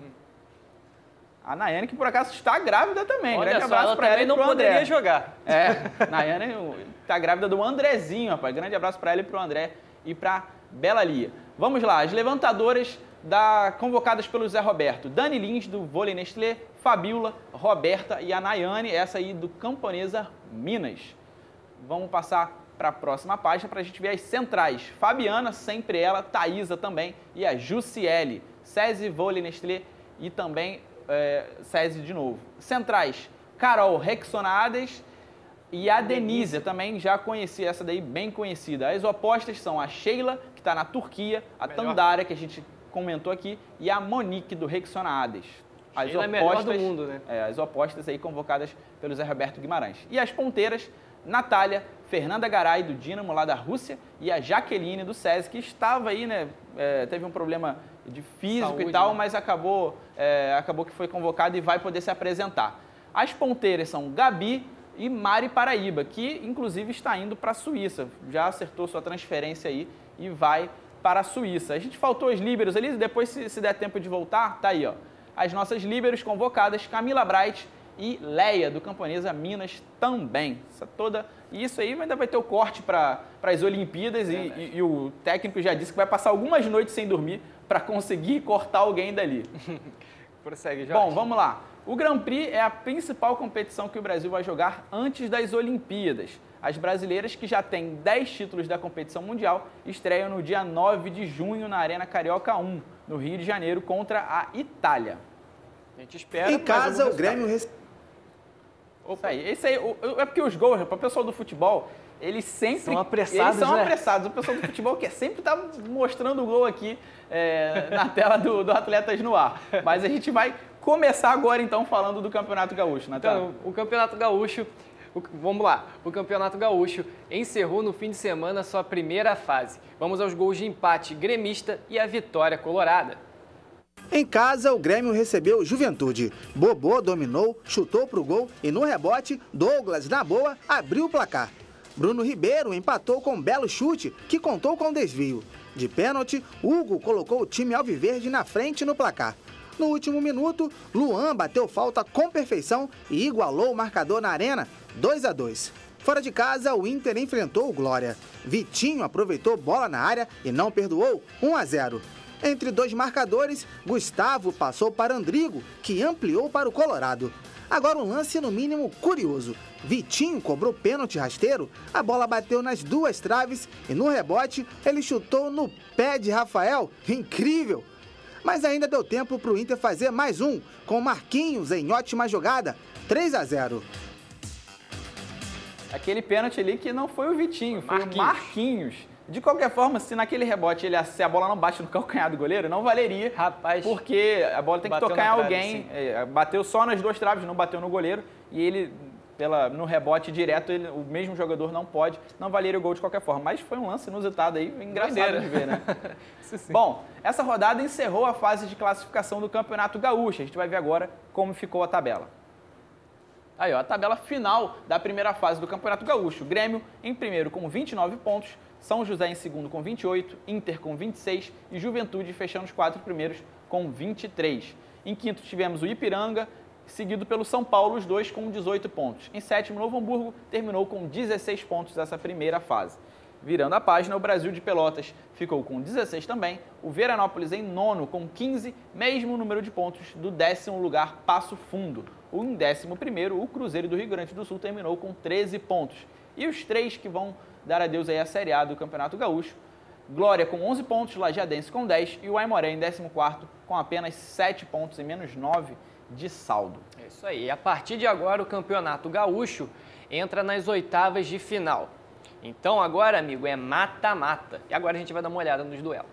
A Nayane, que por acaso está grávida também. Olha grande só, abraço ela para ela também e não pro poderia André. jogar. É, Nayane está grávida do Andrezinho, rapaz. Grande abraço para ela e para o André e para Bela Lia. Vamos lá, as levantadoras da, convocadas pelo Zé Roberto. Dani Lins, do Vôlei Nestlé, Fabiola, Roberta e a Nayane, essa aí do Camponesa Minas. Vamos passar para a próxima página para a gente ver as centrais. Fabiana, sempre ela, Thaísa também e a Jussiele. SESI, Vôlei Nestlé e também... É, SESI de novo. Centrais, Carol Rexonades e a Denise, eu também já conheci essa daí, bem conhecida. As opostas são a Sheila, que está na Turquia, a Melhor. Tandara, que a gente comentou aqui, e a Monique, do Rexonades. As Sheila é a melhor do mundo, né? É, as opostas aí convocadas pelo Zé Roberto Guimarães. E as ponteiras, Natália, Fernanda Garay, do Dínamo, lá da Rússia, e a Jaqueline, do SESI, que estava aí, né, é, teve um problema de físico Saúde, e tal, né? mas acabou, é, acabou que foi convocada e vai poder se apresentar. As ponteiras são Gabi e Mari Paraíba, que inclusive está indo para a Suíça, já acertou sua transferência aí e vai para a Suíça. A gente faltou os líberos ali, depois se, se der tempo de voltar, tá aí, ó. As nossas líberos convocadas, Camila Bright e Leia, do Camponesa Minas, também. Essa toda... E isso aí ainda vai ter o corte para as Olimpíadas, e, e, e o técnico já disse que vai passar algumas noites sem dormir para conseguir cortar alguém dali. Prossegue, Jorge. Bom, vamos lá. O Grand Prix é a principal competição que o Brasil vai jogar antes das Olimpíadas. As brasileiras, que já têm dez títulos da competição mundial, estreiam no dia nove de junho na Arena Carioca um, no Rio de Janeiro, contra a Itália. A gente espera. Em casa, o Grêmio... Rece... Isso aí. Isso aí o- o- é porque os gols, para o pessoal do futebol, eles sempre... São apressados, Eles são né? apressados. O pessoal do futebol quer sempre estar mostrando o gol aqui é, na tela do, do Atletas no Ar. Mas a gente vai começar agora, então, falando do Campeonato Gaúcho, Natália. Então, o Campeonato Gaúcho, o- vamos lá, o Campeonato Gaúcho encerrou no fim de semana sua primeira fase. Vamos aos gols de empate gremista e a vitória colorada. Em casa, o Grêmio recebeu Juventude. Bobô dominou, chutou pro gol e no rebote, Douglas, na boa, abriu o placar. Bruno Ribeiro empatou com um belo chute que contou com desvio. De pênalti, Hugo colocou o time alviverde na frente no placar. No último minuto, Luan bateu falta com perfeição e igualou o marcador na arena, dois a dois. Fora de casa, o Inter enfrentou o Glória. Vitinho aproveitou bola na área e não perdoou, um a zero. Entre dois marcadores, Gustavo passou para Andrigo, que ampliou para o Colorado. Agora um lance no mínimo curioso. Vitinho cobrou pênalti rasteiro, a bola bateu nas duas traves e no rebote ele chutou no pé de Rafael. Incrível! Mas ainda deu tempo para o Inter fazer mais um, com Marquinhos em ótima jogada, três a zero. Aquele pênalti ali que não foi o Vitinho, foi Marquinhos. o Marquinhos. De qualquer forma, se naquele rebote ele, se a bola não bate no calcanhar do goleiro, não valeria. Rapaz, Porque a bola tem que bateu tocar em na trave, alguém. sim. É, bateu só nas duas traves, não bateu no goleiro. E ele, pela, no rebote direto, ele- o mesmo jogador não pode. Não valeria o gol de qualquer forma. Mas foi um lance inusitado aí, engraçado Doideira. de ver, né? Isso sim. Bom, essa rodada encerrou a fase de classificação do Campeonato Gaúcho. A gente vai ver agora como ficou a tabela. Aí, ó, a tabela final da primeira fase do Campeonato Gaúcho. Grêmio em primeiro com vinte e nove pontos, São José em segundo com vinte e oito, Inter com vinte e seis e Juventude fechando os quatro primeiros com vinte e três. Em quinto tivemos o Ipiranga, seguido pelo São Paulo, os dois com dezoito pontos. Em sétimo, Novo Hamburgo terminou com dezesseis pontos essa primeira fase. Virando a página, o Brasil de Pelotas ficou com dezesseis também, o Veranópolis em nono com quinze, mesmo número de pontos do décimo lugar Passo Fundo. O em décimo primeiro, o Cruzeiro do Rio Grande do Sul terminou com treze pontos. E os três que vão dar adeus aí à Série A do Campeonato Gaúcho, Glória com onze pontos, Lajadense com dez e o Aimoré em décimo quarto com apenas sete pontos e menos nove de saldo. É isso aí. E a partir de agora, o Campeonato Gaúcho entra nas oitavas de final. Então agora, amigo, é mata-mata. E agora a gente vai dar uma olhada nos duelos.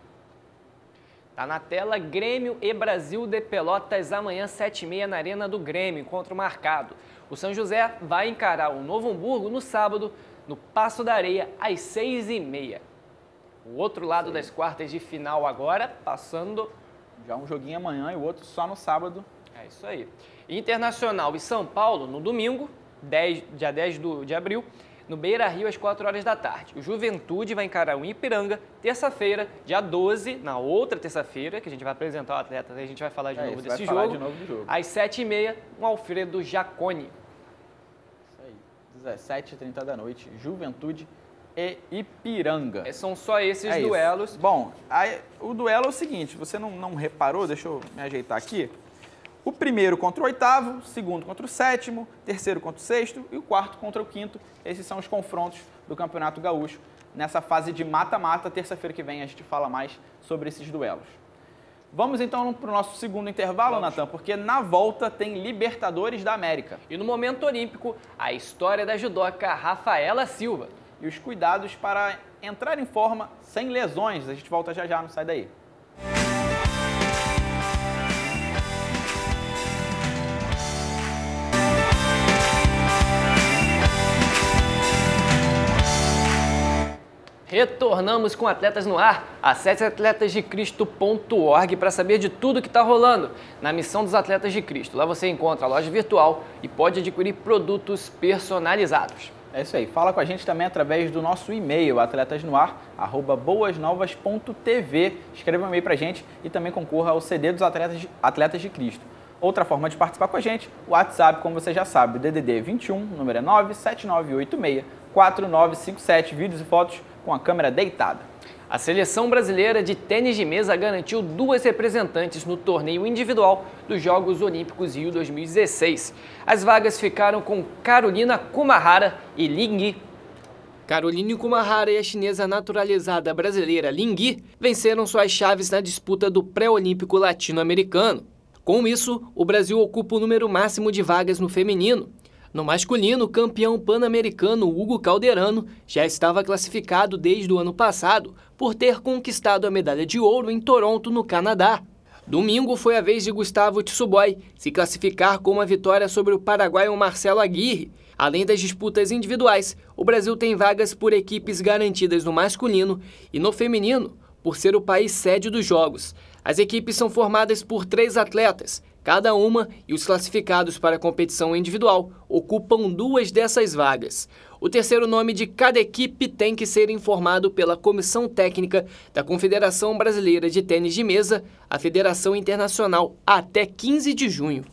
Tá na tela Grêmio e Brasil de Pelotas amanhã, sete e meia, na Arena do Grêmio, encontro marcado. O São José vai encarar o Novo Hamburgo no sábado, no Passo da Areia, às seis e meia. O outro lado das quartas de final agora, passando... Já um joguinho amanhã e o outro só no sábado. É isso aí. Internacional e São Paulo no domingo, dez, dia dez do, de abril, no Beira-Rio às quatro horas da tarde. O Juventude vai encarar o Ipiranga, terça-feira, dia doze, na outra terça-feira, que a gente vai apresentar o atleta, a gente vai falar de É, novo isso, desse vai falar jogo. de novo do jogo. Às sete e meia, um Alfredo Jaconi. Isso aí, dezessete e trinta da noite, Juventude e Ipiranga. É, São só esses É isso. duelos. Bom, aí, o duelo é o seguinte, você não, não reparou, deixa eu me ajeitar aqui. O primeiro contra o oitavo, o segundo contra o sétimo, terceiro contra o sexto e o quarto contra o quinto. Esses são os confrontos do Campeonato Gaúcho nessa fase de mata-mata. Terça-feira que vem a gente fala mais sobre esses duelos. Vamos então para o nosso segundo intervalo, Natan, porque na volta tem Libertadores da América. E no momento olímpico, a história da judoca Rafaela Silva. E os cuidados para entrar em forma sem lesões. A gente volta já já, não sai daí. Retornamos com Atletas no Ar. Acesse atletas de cristo ponto org para saber de tudo que está rolando na Missão dos Atletas de Cristo. Lá você encontra a loja virtual e pode adquirir produtos personalizados. É isso aí. Fala com a gente também através do nosso e-mail, atletasnoar arroba boasnovas ponto tv. Escreva um e-mail para a gente e também concorra ao C D dos Atletas de, Atletas de Cristo. Outra forma de participar com a gente, o WhatsApp, como você já sabe, D D D vinte e um, número é nove sete nove oito seis quatro nove cinco sete, vídeos e fotos com a câmera deitada. A seleção brasileira de tênis de mesa garantiu duas representantes no torneio individual dos Jogos Olímpicos Rio dois mil e dezesseis. As vagas ficaram com Carolina Kumahara e Lin Yi. Caroline Kumahara e a chinesa naturalizada brasileira Lin Yi venceram suas chaves na disputa do pré-olímpico latino-americano. Com isso, o Brasil ocupa o número máximo de vagas no feminino. No masculino, o campeão pan-americano Hugo Calderano já estava classificado desde o ano passado por ter conquistado a medalha de ouro em Toronto, no Canadá. Domingo foi a vez de Gustavo Tsuboi se classificar com uma vitória sobre o paraguaio Marcelo Aguirre. Além das disputas individuais, o Brasil tem vagas por equipes garantidas no masculino e no feminino, por ser o país sede dos Jogos. As equipes são formadas por três atletas, cada uma, e os classificados para a competição individual ocupam duas dessas vagas. O terceiro nome de cada equipe tem que ser informado pela Comissão Técnica da Confederação Brasileira de Tênis de Mesa, a Federação Internacional, até quinze de junho.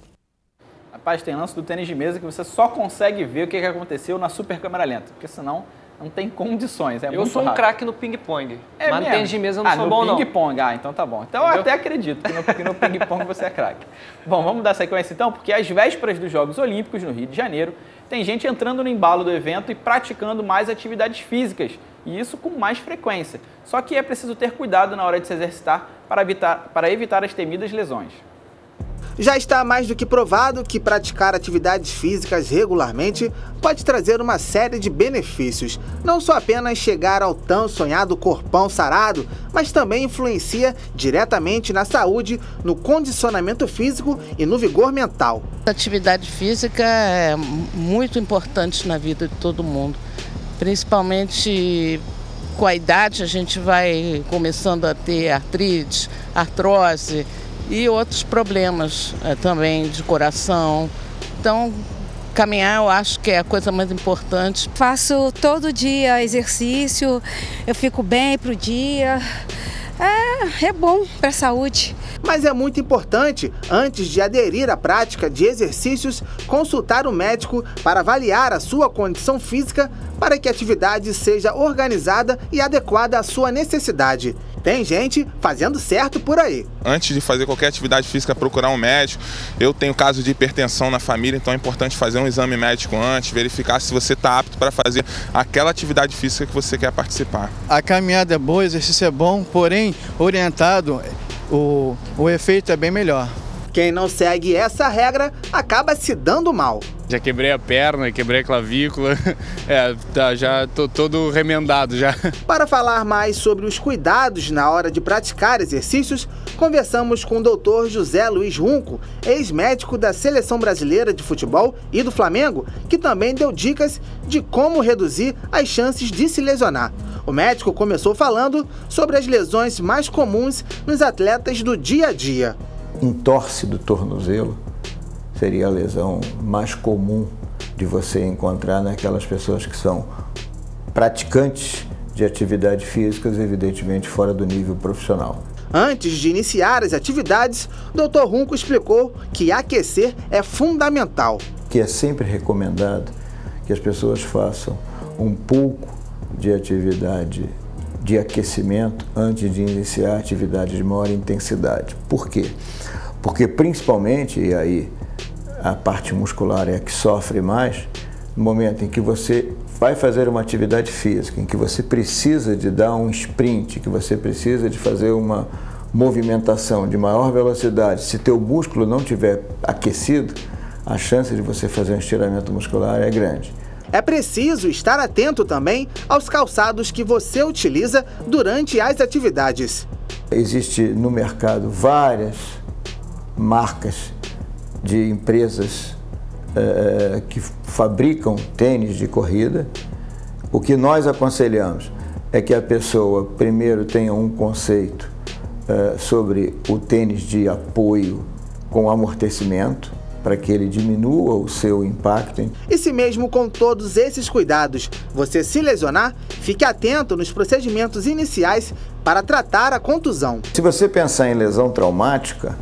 Rapaz, tem lance do tênis de mesa que você só consegue ver o que aconteceu na super câmera lenta, porque senão não tem condições. É eu sou um craque no ping-pong, é mas no tênis de mesa eu não ah, sou bom não. no ping-pong, ah, então tá bom. Então Entendeu? Eu até acredito que no, que no ping-pong você é craque. Bom, vamos dar sequência então, porque às vésperas dos Jogos Olímpicos no Rio de Janeiro, tem gente entrando no embalo do evento e praticando mais atividades físicas, e isso com mais frequência. Só que é preciso ter cuidado na hora de se exercitar para evitar, para evitar as temidas lesões. Já está mais do que provado que praticar atividades físicas regularmente pode trazer uma série de benefícios. Não só apenas chegar ao tão sonhado corpão sarado, mas também influencia diretamente na saúde, no condicionamento físico e no vigor mental. A atividade física é muito importante na vida de todo mundo, principalmente com a idade a gente vai começando a ter artrite, artrose e outros problemas é, também de coração. Então, caminhar eu acho que é a coisa mais importante. Faço todo dia exercício, eu fico bem pro dia. É, é bom para a saúde. Mas é muito importante, antes de aderir à prática de exercícios, consultar o médico para avaliar a sua condição física para que a atividade seja organizada e adequada à sua necessidade. Tem gente fazendo certo por aí. Antes de fazer qualquer atividade física, procurar um médico. Eu tenho caso de hipertensão na família, então é importante fazer um exame médico antes, verificar se você está apto para fazer aquela atividade física que você quer participar. A caminhada é boa, o exercício é bom, porém, orientado, o, o efeito é bem melhor. Quem não segue essa regra acaba se dando mal. Já quebrei a perna, quebrei a clavícula, é, tá, já tô todo remendado já. Para falar mais sobre os cuidados na hora de praticar exercícios, conversamos com o doutor José Luiz Runco, ex-médico da Seleção Brasileira de Futebol e do Flamengo, que também deu dicas de como reduzir as chances de se lesionar. O médico começou falando sobre as lesões mais comuns nos atletas do dia a dia. Entorse do tornozelo seria a lesão mais comum de você encontrar naquelas pessoas que são praticantes de atividades físicas, evidentemente fora do nível profissional. Antes de iniciar as atividades, o doutor Runco explicou que aquecer é fundamental. Que é sempre recomendado que as pessoas façam um pouco de atividade de aquecimento antes de iniciar a atividade de maior intensidade. Por quê? Porque principalmente, e aí a parte muscular é a que sofre mais, no momento em que você vai fazer uma atividade física, em que você precisa de dar um sprint, que você precisa de fazer uma, movimentação de maior velocidade, se teu músculo não estiver aquecido, a chance de você fazer um estiramento muscular é grande. É preciso estar atento também aos calçados que você utiliza durante as atividades. Existe no mercado várias marcas de empresas eh, que fabricam tênis de corrida. O que nós aconselhamos é que a pessoa primeiro tenha um conceito eh, sobre o tênis de apoio com amortecimento, para que ele diminua o seu impacto. E se mesmo com todos esses cuidados você se lesionar, fique atento nos procedimentos iniciais para tratar a contusão. Se você pensar em lesão traumática,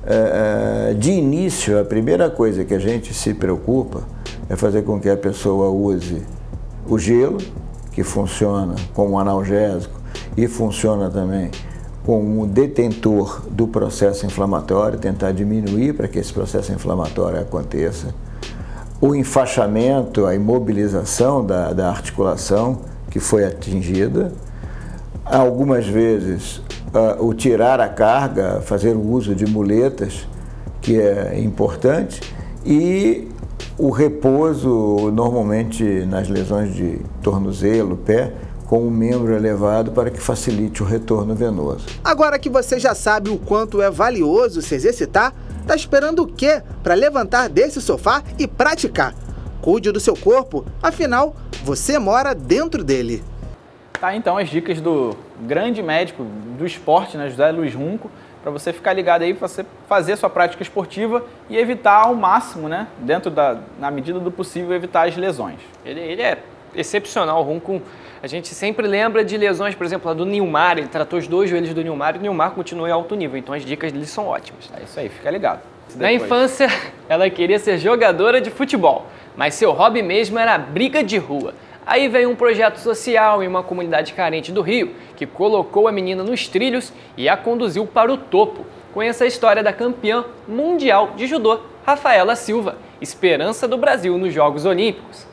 de início a primeira coisa que a gente se preocupa é fazer com que a pessoa use o gelo, que funciona como analgésico e funciona também como detentor do processo inflamatório, tentar diminuir para que esse processo inflamatório aconteça. O enfaixamento, a imobilização da, da articulação que foi atingida. Algumas vezes, uh, o tirar a carga, fazer o uso de muletas, que é importante. E o repouso, normalmente nas lesões de tornozelo, pé, com um membro elevado para que facilite o retorno venoso. Agora que você já sabe o quanto é valioso se exercitar, tá esperando o quê para levantar desse sofá e praticar? Cuide do seu corpo, afinal, você mora dentro dele. Tá, então as dicas do grande médico do esporte, né, José Luiz Runco, para você ficar ligado aí, para você fazer sua prática esportiva e evitar ao máximo, né, dentro da, na medida do possível, evitar as lesões. Ele, ele é excepcional, o Runco. A gente sempre lembra de lesões, por exemplo, a do Nilmar, ele tratou os dois joelhos do Nilmar e o Nilmar continua em alto nível, então as dicas dele são ótimas. É isso aí, fica ligado. Na infância, ela queria ser jogadora de futebol, mas seu hobby mesmo era a briga de rua. Aí veio um projeto social em uma comunidade carente do Rio, que colocou a menina nos trilhos e a conduziu para o topo. Conheça a história da campeã mundial de judô, Rafaela Silva, esperança do Brasil nos Jogos Olímpicos.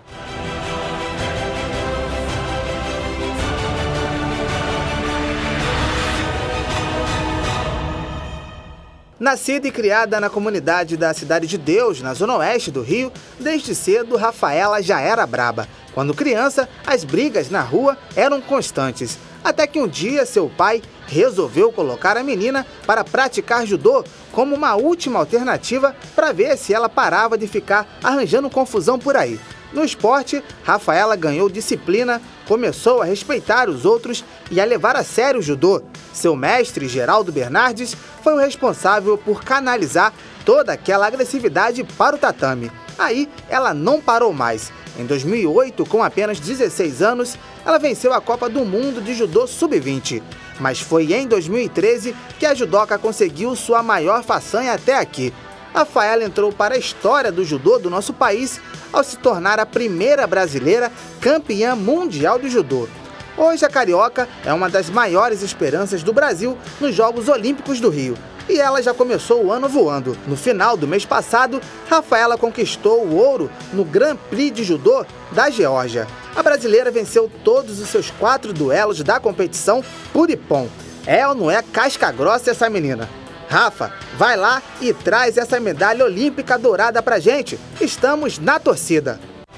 Nascida e criada na comunidade da Cidade de Deus, na zona oeste do Rio, desde cedo Rafaela já era braba. Quando criança, as brigas na rua eram constantes. Até que um dia seu pai resolveu colocar a menina para praticar judô como uma última alternativa para ver se ela parava de ficar arranjando confusão por aí. No esporte, Rafaela ganhou disciplina, começou a respeitar os outros e a levar a sério o judô. Seu mestre, Geraldo Bernardes, foi o responsável por canalizar toda aquela agressividade para o tatame. Aí, ela não parou mais. Em dois mil e oito, com apenas dezesseis anos, ela venceu a Copa do Mundo de Judô sub vinte. Mas foi em dois mil e treze que a judoca conseguiu sua maior façanha até aqui. Rafaela entrou para a história do judô do nosso país ao se tornar a primeira brasileira campeã mundial de judô. Hoje a carioca é uma das maiores esperanças do Brasil nos Jogos Olímpicos do Rio. E ela já começou o ano voando. No final do mês passado, Rafaela conquistou o ouro no Grand Prix de Judô da Geórgia. A brasileira venceu todos os seus quatro duelos da competição por ippon. É ou não é casca grossa essa menina? Rafa, vai lá e traz essa medalha olímpica dourada pra gente. Estamos na torcida.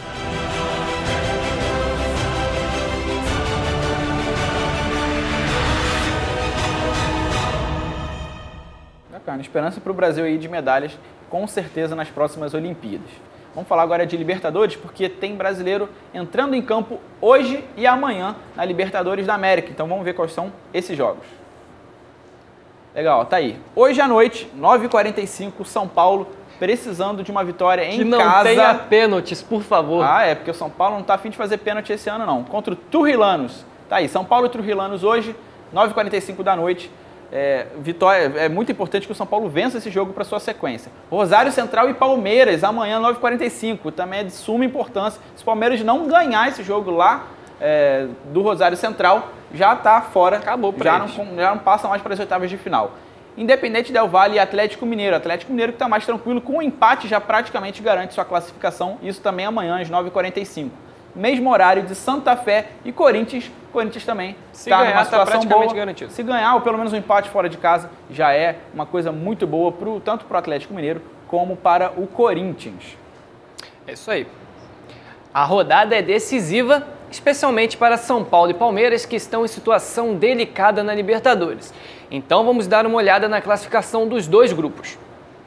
Bacana, esperança para o Brasil aí de medalhas, com certeza, nas próximas Olimpíadas. Vamos falar agora de Libertadores, porque tem brasileiro entrando em campo hoje e amanhã na Libertadores da América. Então vamos ver quais são esses jogos. Legal, tá aí. Hoje à noite, nove e quarenta e cinco, São Paulo precisando de uma vitória em que não casa. Tenha pênaltis, por favor. Ah, é, porque o São Paulo não tá afim de fazer pênalti esse ano, não. Contra o Trujillanus. Tá aí, São Paulo e Trujillanus hoje, nove e quarenta e cinco da noite. É, vitória, é muito importante que o São Paulo vença esse jogo para sua sequência. Rosário Central e Palmeiras, amanhã, nove e quarenta e cinco. Também é de suma importância. Se o Palmeiras não ganhar esse jogo lá é, do Rosário Central, já está fora. Acabou pra já eles. não, já não passa mais para as oitavas de final. Independente Del Valle e Atlético Mineiro. Atlético Mineiro que está mais tranquilo, com o empate já praticamente garante sua classificação. Isso também amanhã às nove e quarenta e cinco. mesmo horário de Santa Fé e Corinthians. Corinthians também está numa situação tá praticamente boa. garantido. Se ganhar, ou pelo menos um empate fora de casa, já é uma coisa muito boa pro, tanto para o Atlético Mineiro como para o Corinthians. É isso aí. A rodada é decisiva, especialmente para São Paulo e Palmeiras, que estão em situação delicada na Libertadores. Então vamos dar uma olhada na classificação dos dois grupos.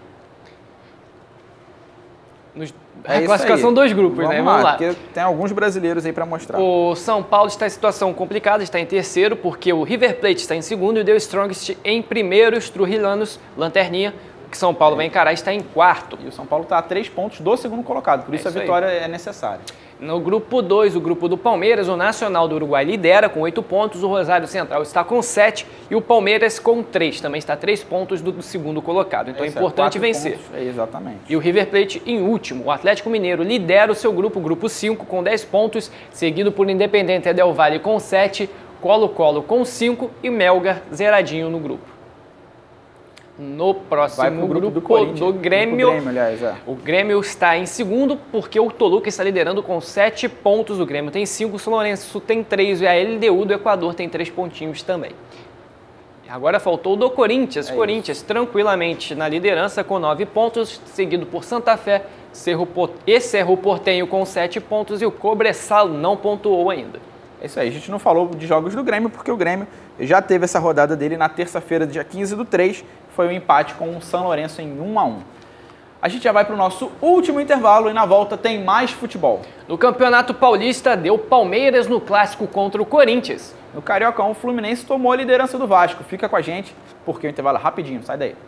Nos... É a classificação aí. dos grupos, Vamos né? Lá, Vamos lá. Porque tem alguns brasileiros aí para mostrar. O São Paulo está em situação complicada, está em terceiro, porque o River Plate está em segundo e o The Strongest em primeiro, os Trujillonos, lanterninha, que São Paulo vai encarar, está em quarto. E o São Paulo está a três pontos do segundo colocado, por isso, É isso a vitória aí. é necessária. No grupo dois, o grupo do Palmeiras, o Nacional do Uruguai lidera com oito pontos, o Rosário Central está com sete e o Palmeiras com três, também está a três pontos do, do segundo colocado, então Esse é importante é vencer. Pontos, é exatamente. E o River Plate em último, o Atlético Mineiro lidera o seu grupo, grupo cinco, com dez pontos, seguido por Independente Del Valle com sete, Colo-Colo com cinco e Melgar zeradinho no grupo. No próximo grupo, grupo do, do Grêmio, do Grêmio aliás, é. o Grêmio está em segundo porque o Toluca está liderando com sete pontos, o Grêmio tem cinco, o São Lourenço tem três e a L D U do Equador tem três pontinhos também. Agora faltou o do Corinthians, é Corinthians isso. tranquilamente na liderança com nove pontos, seguido por Santa Fé Cerro e Cerro Porteño com sete pontos e o Cobresal não pontuou ainda. É isso aí, a gente não falou de jogos do Grêmio porque o Grêmio já teve essa rodada dele na terça-feira, dia quinze do três, foi um empate com o São Lourenço em um a um. A gente já vai para o nosso último intervalo e na volta tem mais futebol. No Campeonato Paulista, deu Palmeiras no clássico contra o Corinthians. No Cariocão, o Fluminense tomou a liderança do Vasco. Fica com a gente, porque o intervalo é rapidinho, sai daí.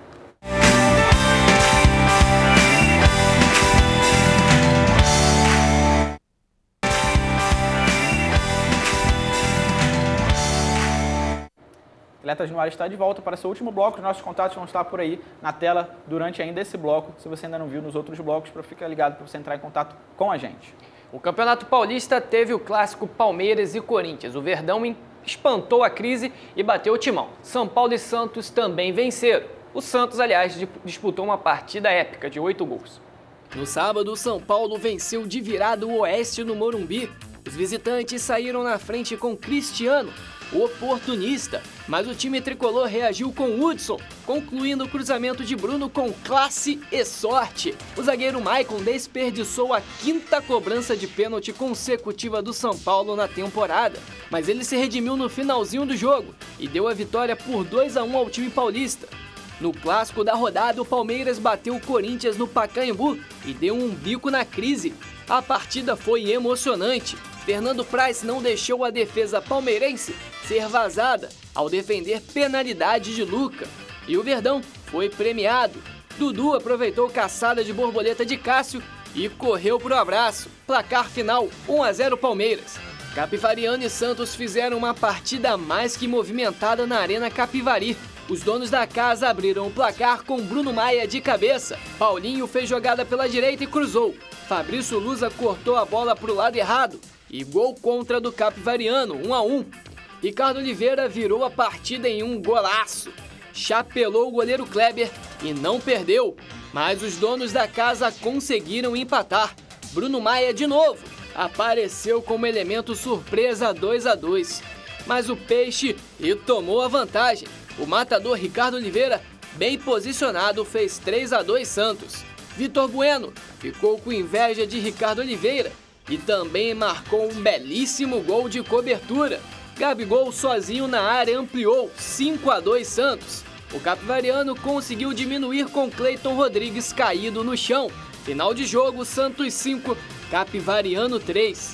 Atletas no Ar está de volta para seu último bloco. Os nossos contatos vão estar por aí na tela durante ainda esse bloco. Se você ainda não viu nos outros blocos, para ficar ligado para você entrar em contato com a gente. O Campeonato Paulista teve o clássico Palmeiras e Corinthians. O Verdão espantou a crise e bateu o timão. São Paulo e Santos também venceram. O Santos, aliás, disputou uma partida épica de oito gols. No sábado, o São Paulo venceu de virada o Oeste no Morumbi. Os visitantes saíram na frente com Cristiano, o oportunista, mas o time tricolor reagiu com Hudson, concluindo o cruzamento de Bruno com classe e sorte. O zagueiro Maicon desperdiçou a quinta cobrança de pênalti consecutiva do São Paulo na temporada, mas ele se redimiu no finalzinho do jogo e deu a vitória por dois a um ao time paulista. No clássico da rodada, o Palmeiras bateu o Corinthians no Pacaembu e deu um bico na crise. A partida foi emocionante. Fernando Praz não deixou a defesa palmeirense ser vazada ao defender penalidade de Luca. E o Verdão foi premiado. Dudu aproveitou caçada de borboleta de Cássio e correu pro abraço. Placar final um a zero Palmeiras. Capivariano e Santos fizeram uma partida mais que movimentada na Arena Capivari. Os donos da casa abriram o placar com Bruno Maia de cabeça. Paulinho fez jogada pela direita e cruzou. Fabrício Luza cortou a bola pro lado errado. E gol contra do Capivariano, um a um. Ricardo Oliveira virou a partida em um golaço. Chapelou o goleiro Kleber e não perdeu. Mas os donos da casa conseguiram empatar. Bruno Maia de novo apareceu como elemento surpresa dois a dois. Mas o Peixe e tomou a vantagem. O matador Ricardo Oliveira, bem posicionado, fez três a dois Santos. Vitor Bueno ficou com inveja de Ricardo Oliveira e também marcou um belíssimo gol de cobertura. Gabigol sozinho na área ampliou cinco a dois Santos. O capivariano conseguiu diminuir com Cleiton Rodrigues caído no chão. Final de jogo, Santos cinco, Capivariano três.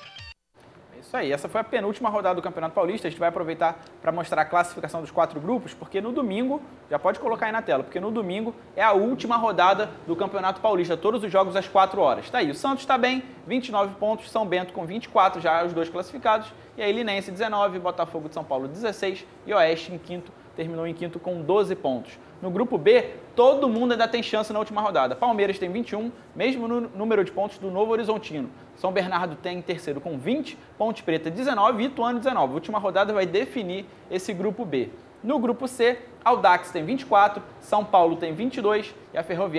Isso aí, essa foi a penúltima rodada do Campeonato Paulista. A gente vai aproveitar para mostrar a classificação dos quatro grupos, porque no domingo, já pode colocar aí na tela, porque no domingo é a última rodada do Campeonato Paulista, todos os jogos às quatro horas. Tá aí, o Santos está bem, vinte e nove pontos, São Bento com vinte e quatro, já os dois classificados, e aí Linense dezenove, Botafogo de São Paulo dezesseis e Oeste em quinto, terminou em quinto com doze pontos. No grupo B, todo mundo ainda tem chance na última rodada. Palmeiras tem vinte e um, mesmo no número de pontos do Novo Horizontino. São Bernardo tem em terceiro com vinte, Ponte Preta dezenove e Ituano dezenove. A última rodada vai definir esse grupo B. No grupo C, Audax tem vinte e quatro, São Paulo tem vinte e dois e a Ferroviária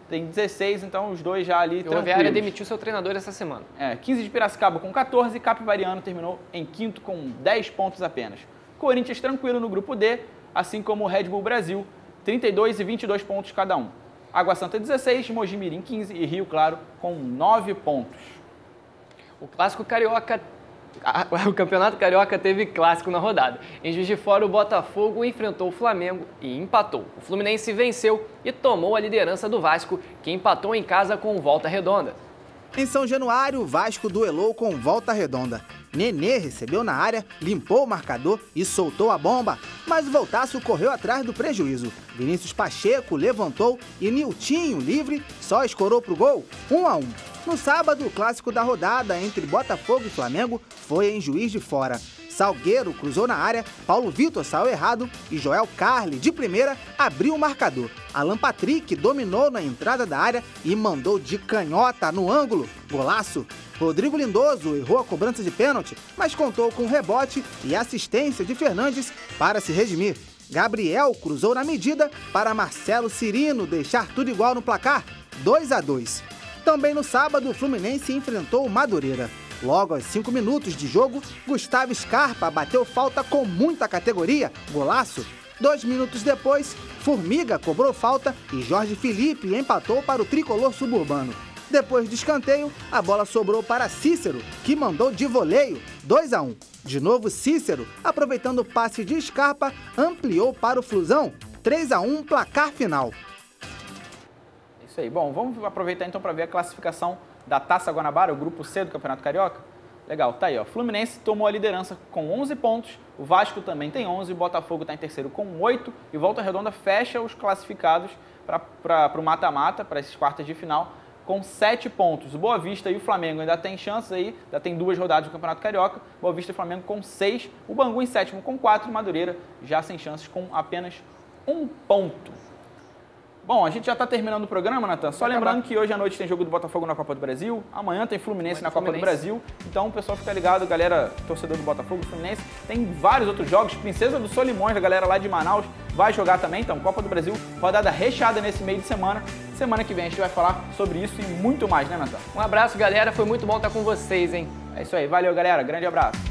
tem dezesseis, então os dois já ali tranquilos. tranquilos. O Ferroviária demitiu seu treinador essa semana. É, quinze de Piracicaba com quatorze, Capivariano terminou em quinto com dez pontos apenas. Corinthians tranquilo no grupo D, assim como o Red Bull Brasil, trinta e dois e vinte e dois pontos cada um. Água Santa dezesseis, Mogi Mirim quinze e Rio Claro com nove pontos. O Clássico Carioca... O Campeonato Carioca teve clássico na rodada. Em Juiz de Fora, o Botafogo enfrentou o Flamengo e empatou. O Fluminense venceu e tomou a liderança do Vasco, que empatou em casa com o Volta Redonda. Em São Januário, o Vasco duelou com Volta Redonda. Nenê recebeu na área, limpou o marcador e soltou a bomba, mas o Voltaço correu atrás do prejuízo. Vinícius Pacheco levantou e Niltinho, livre, só escorou pro gol, um a um. No sábado, o clássico da rodada entre Botafogo e Flamengo foi em Juiz de Fora. Salgueiro cruzou na área, Paulo Vitor saiu errado e Joel Carli, de primeira, abriu o marcador. Alan Patrick dominou na entrada da área e mandou de canhota no ângulo. Golaço! Rodrigo Lindoso errou a cobrança de pênalti, mas contou com rebote e assistência de Fernandes para se redimir. Gabriel cruzou na medida para Marcelo Cirino deixar tudo igual no placar, dois a dois. Também no sábado, o Fluminense enfrentou o Madureira. Logo aos cinco minutos de jogo, Gustavo Scarpa bateu falta com muita categoria, golaço. Dois minutos depois, Formiga cobrou falta e Jorge Felipe empatou para o tricolor suburbano. Depois de escanteio, a bola sobrou para Cícero, que mandou de voleio, dois a um. De novo Cícero, aproveitando o passe de Scarpa, ampliou para o Flusão, três a um, placar final. Isso aí. Bom, vamos aproveitar então para ver a classificação da Taça Guanabara, o grupo C do Campeonato Carioca. Legal, tá aí, ó. Fluminense tomou a liderança com onze pontos, o Vasco também tem onze, o Botafogo está em terceiro com oito e Volta Redonda fecha os classificados para o mata-mata, para esses quartas de final, com sete pontos. O Boa Vista e o Flamengo ainda tem chances aí, ainda tem duas rodadas do Campeonato Carioca. Boa Vista e Flamengo com seis, o Bangu em sétimo com quatro, Madureira já sem chances com apenas um ponto. Bom, a gente já está terminando o programa, Natan. Só lembrando que hoje à noite tem jogo do Botafogo na Copa do Brasil, amanhã tem Fluminense na Copa do Brasil. Então o pessoal fica ligado, galera, torcedor do Botafogo, do Fluminense. Tem vários outros jogos, Princesa do Solimões, da galera lá de Manaus, vai jogar também. Então, Copa do Brasil, rodada recheada nesse meio de semana. Semana que vem a gente vai falar sobre isso e muito mais, né, Natan? Um abraço, galera. Foi muito bom estar com vocês, hein? É isso aí. Valeu, galera. Grande abraço.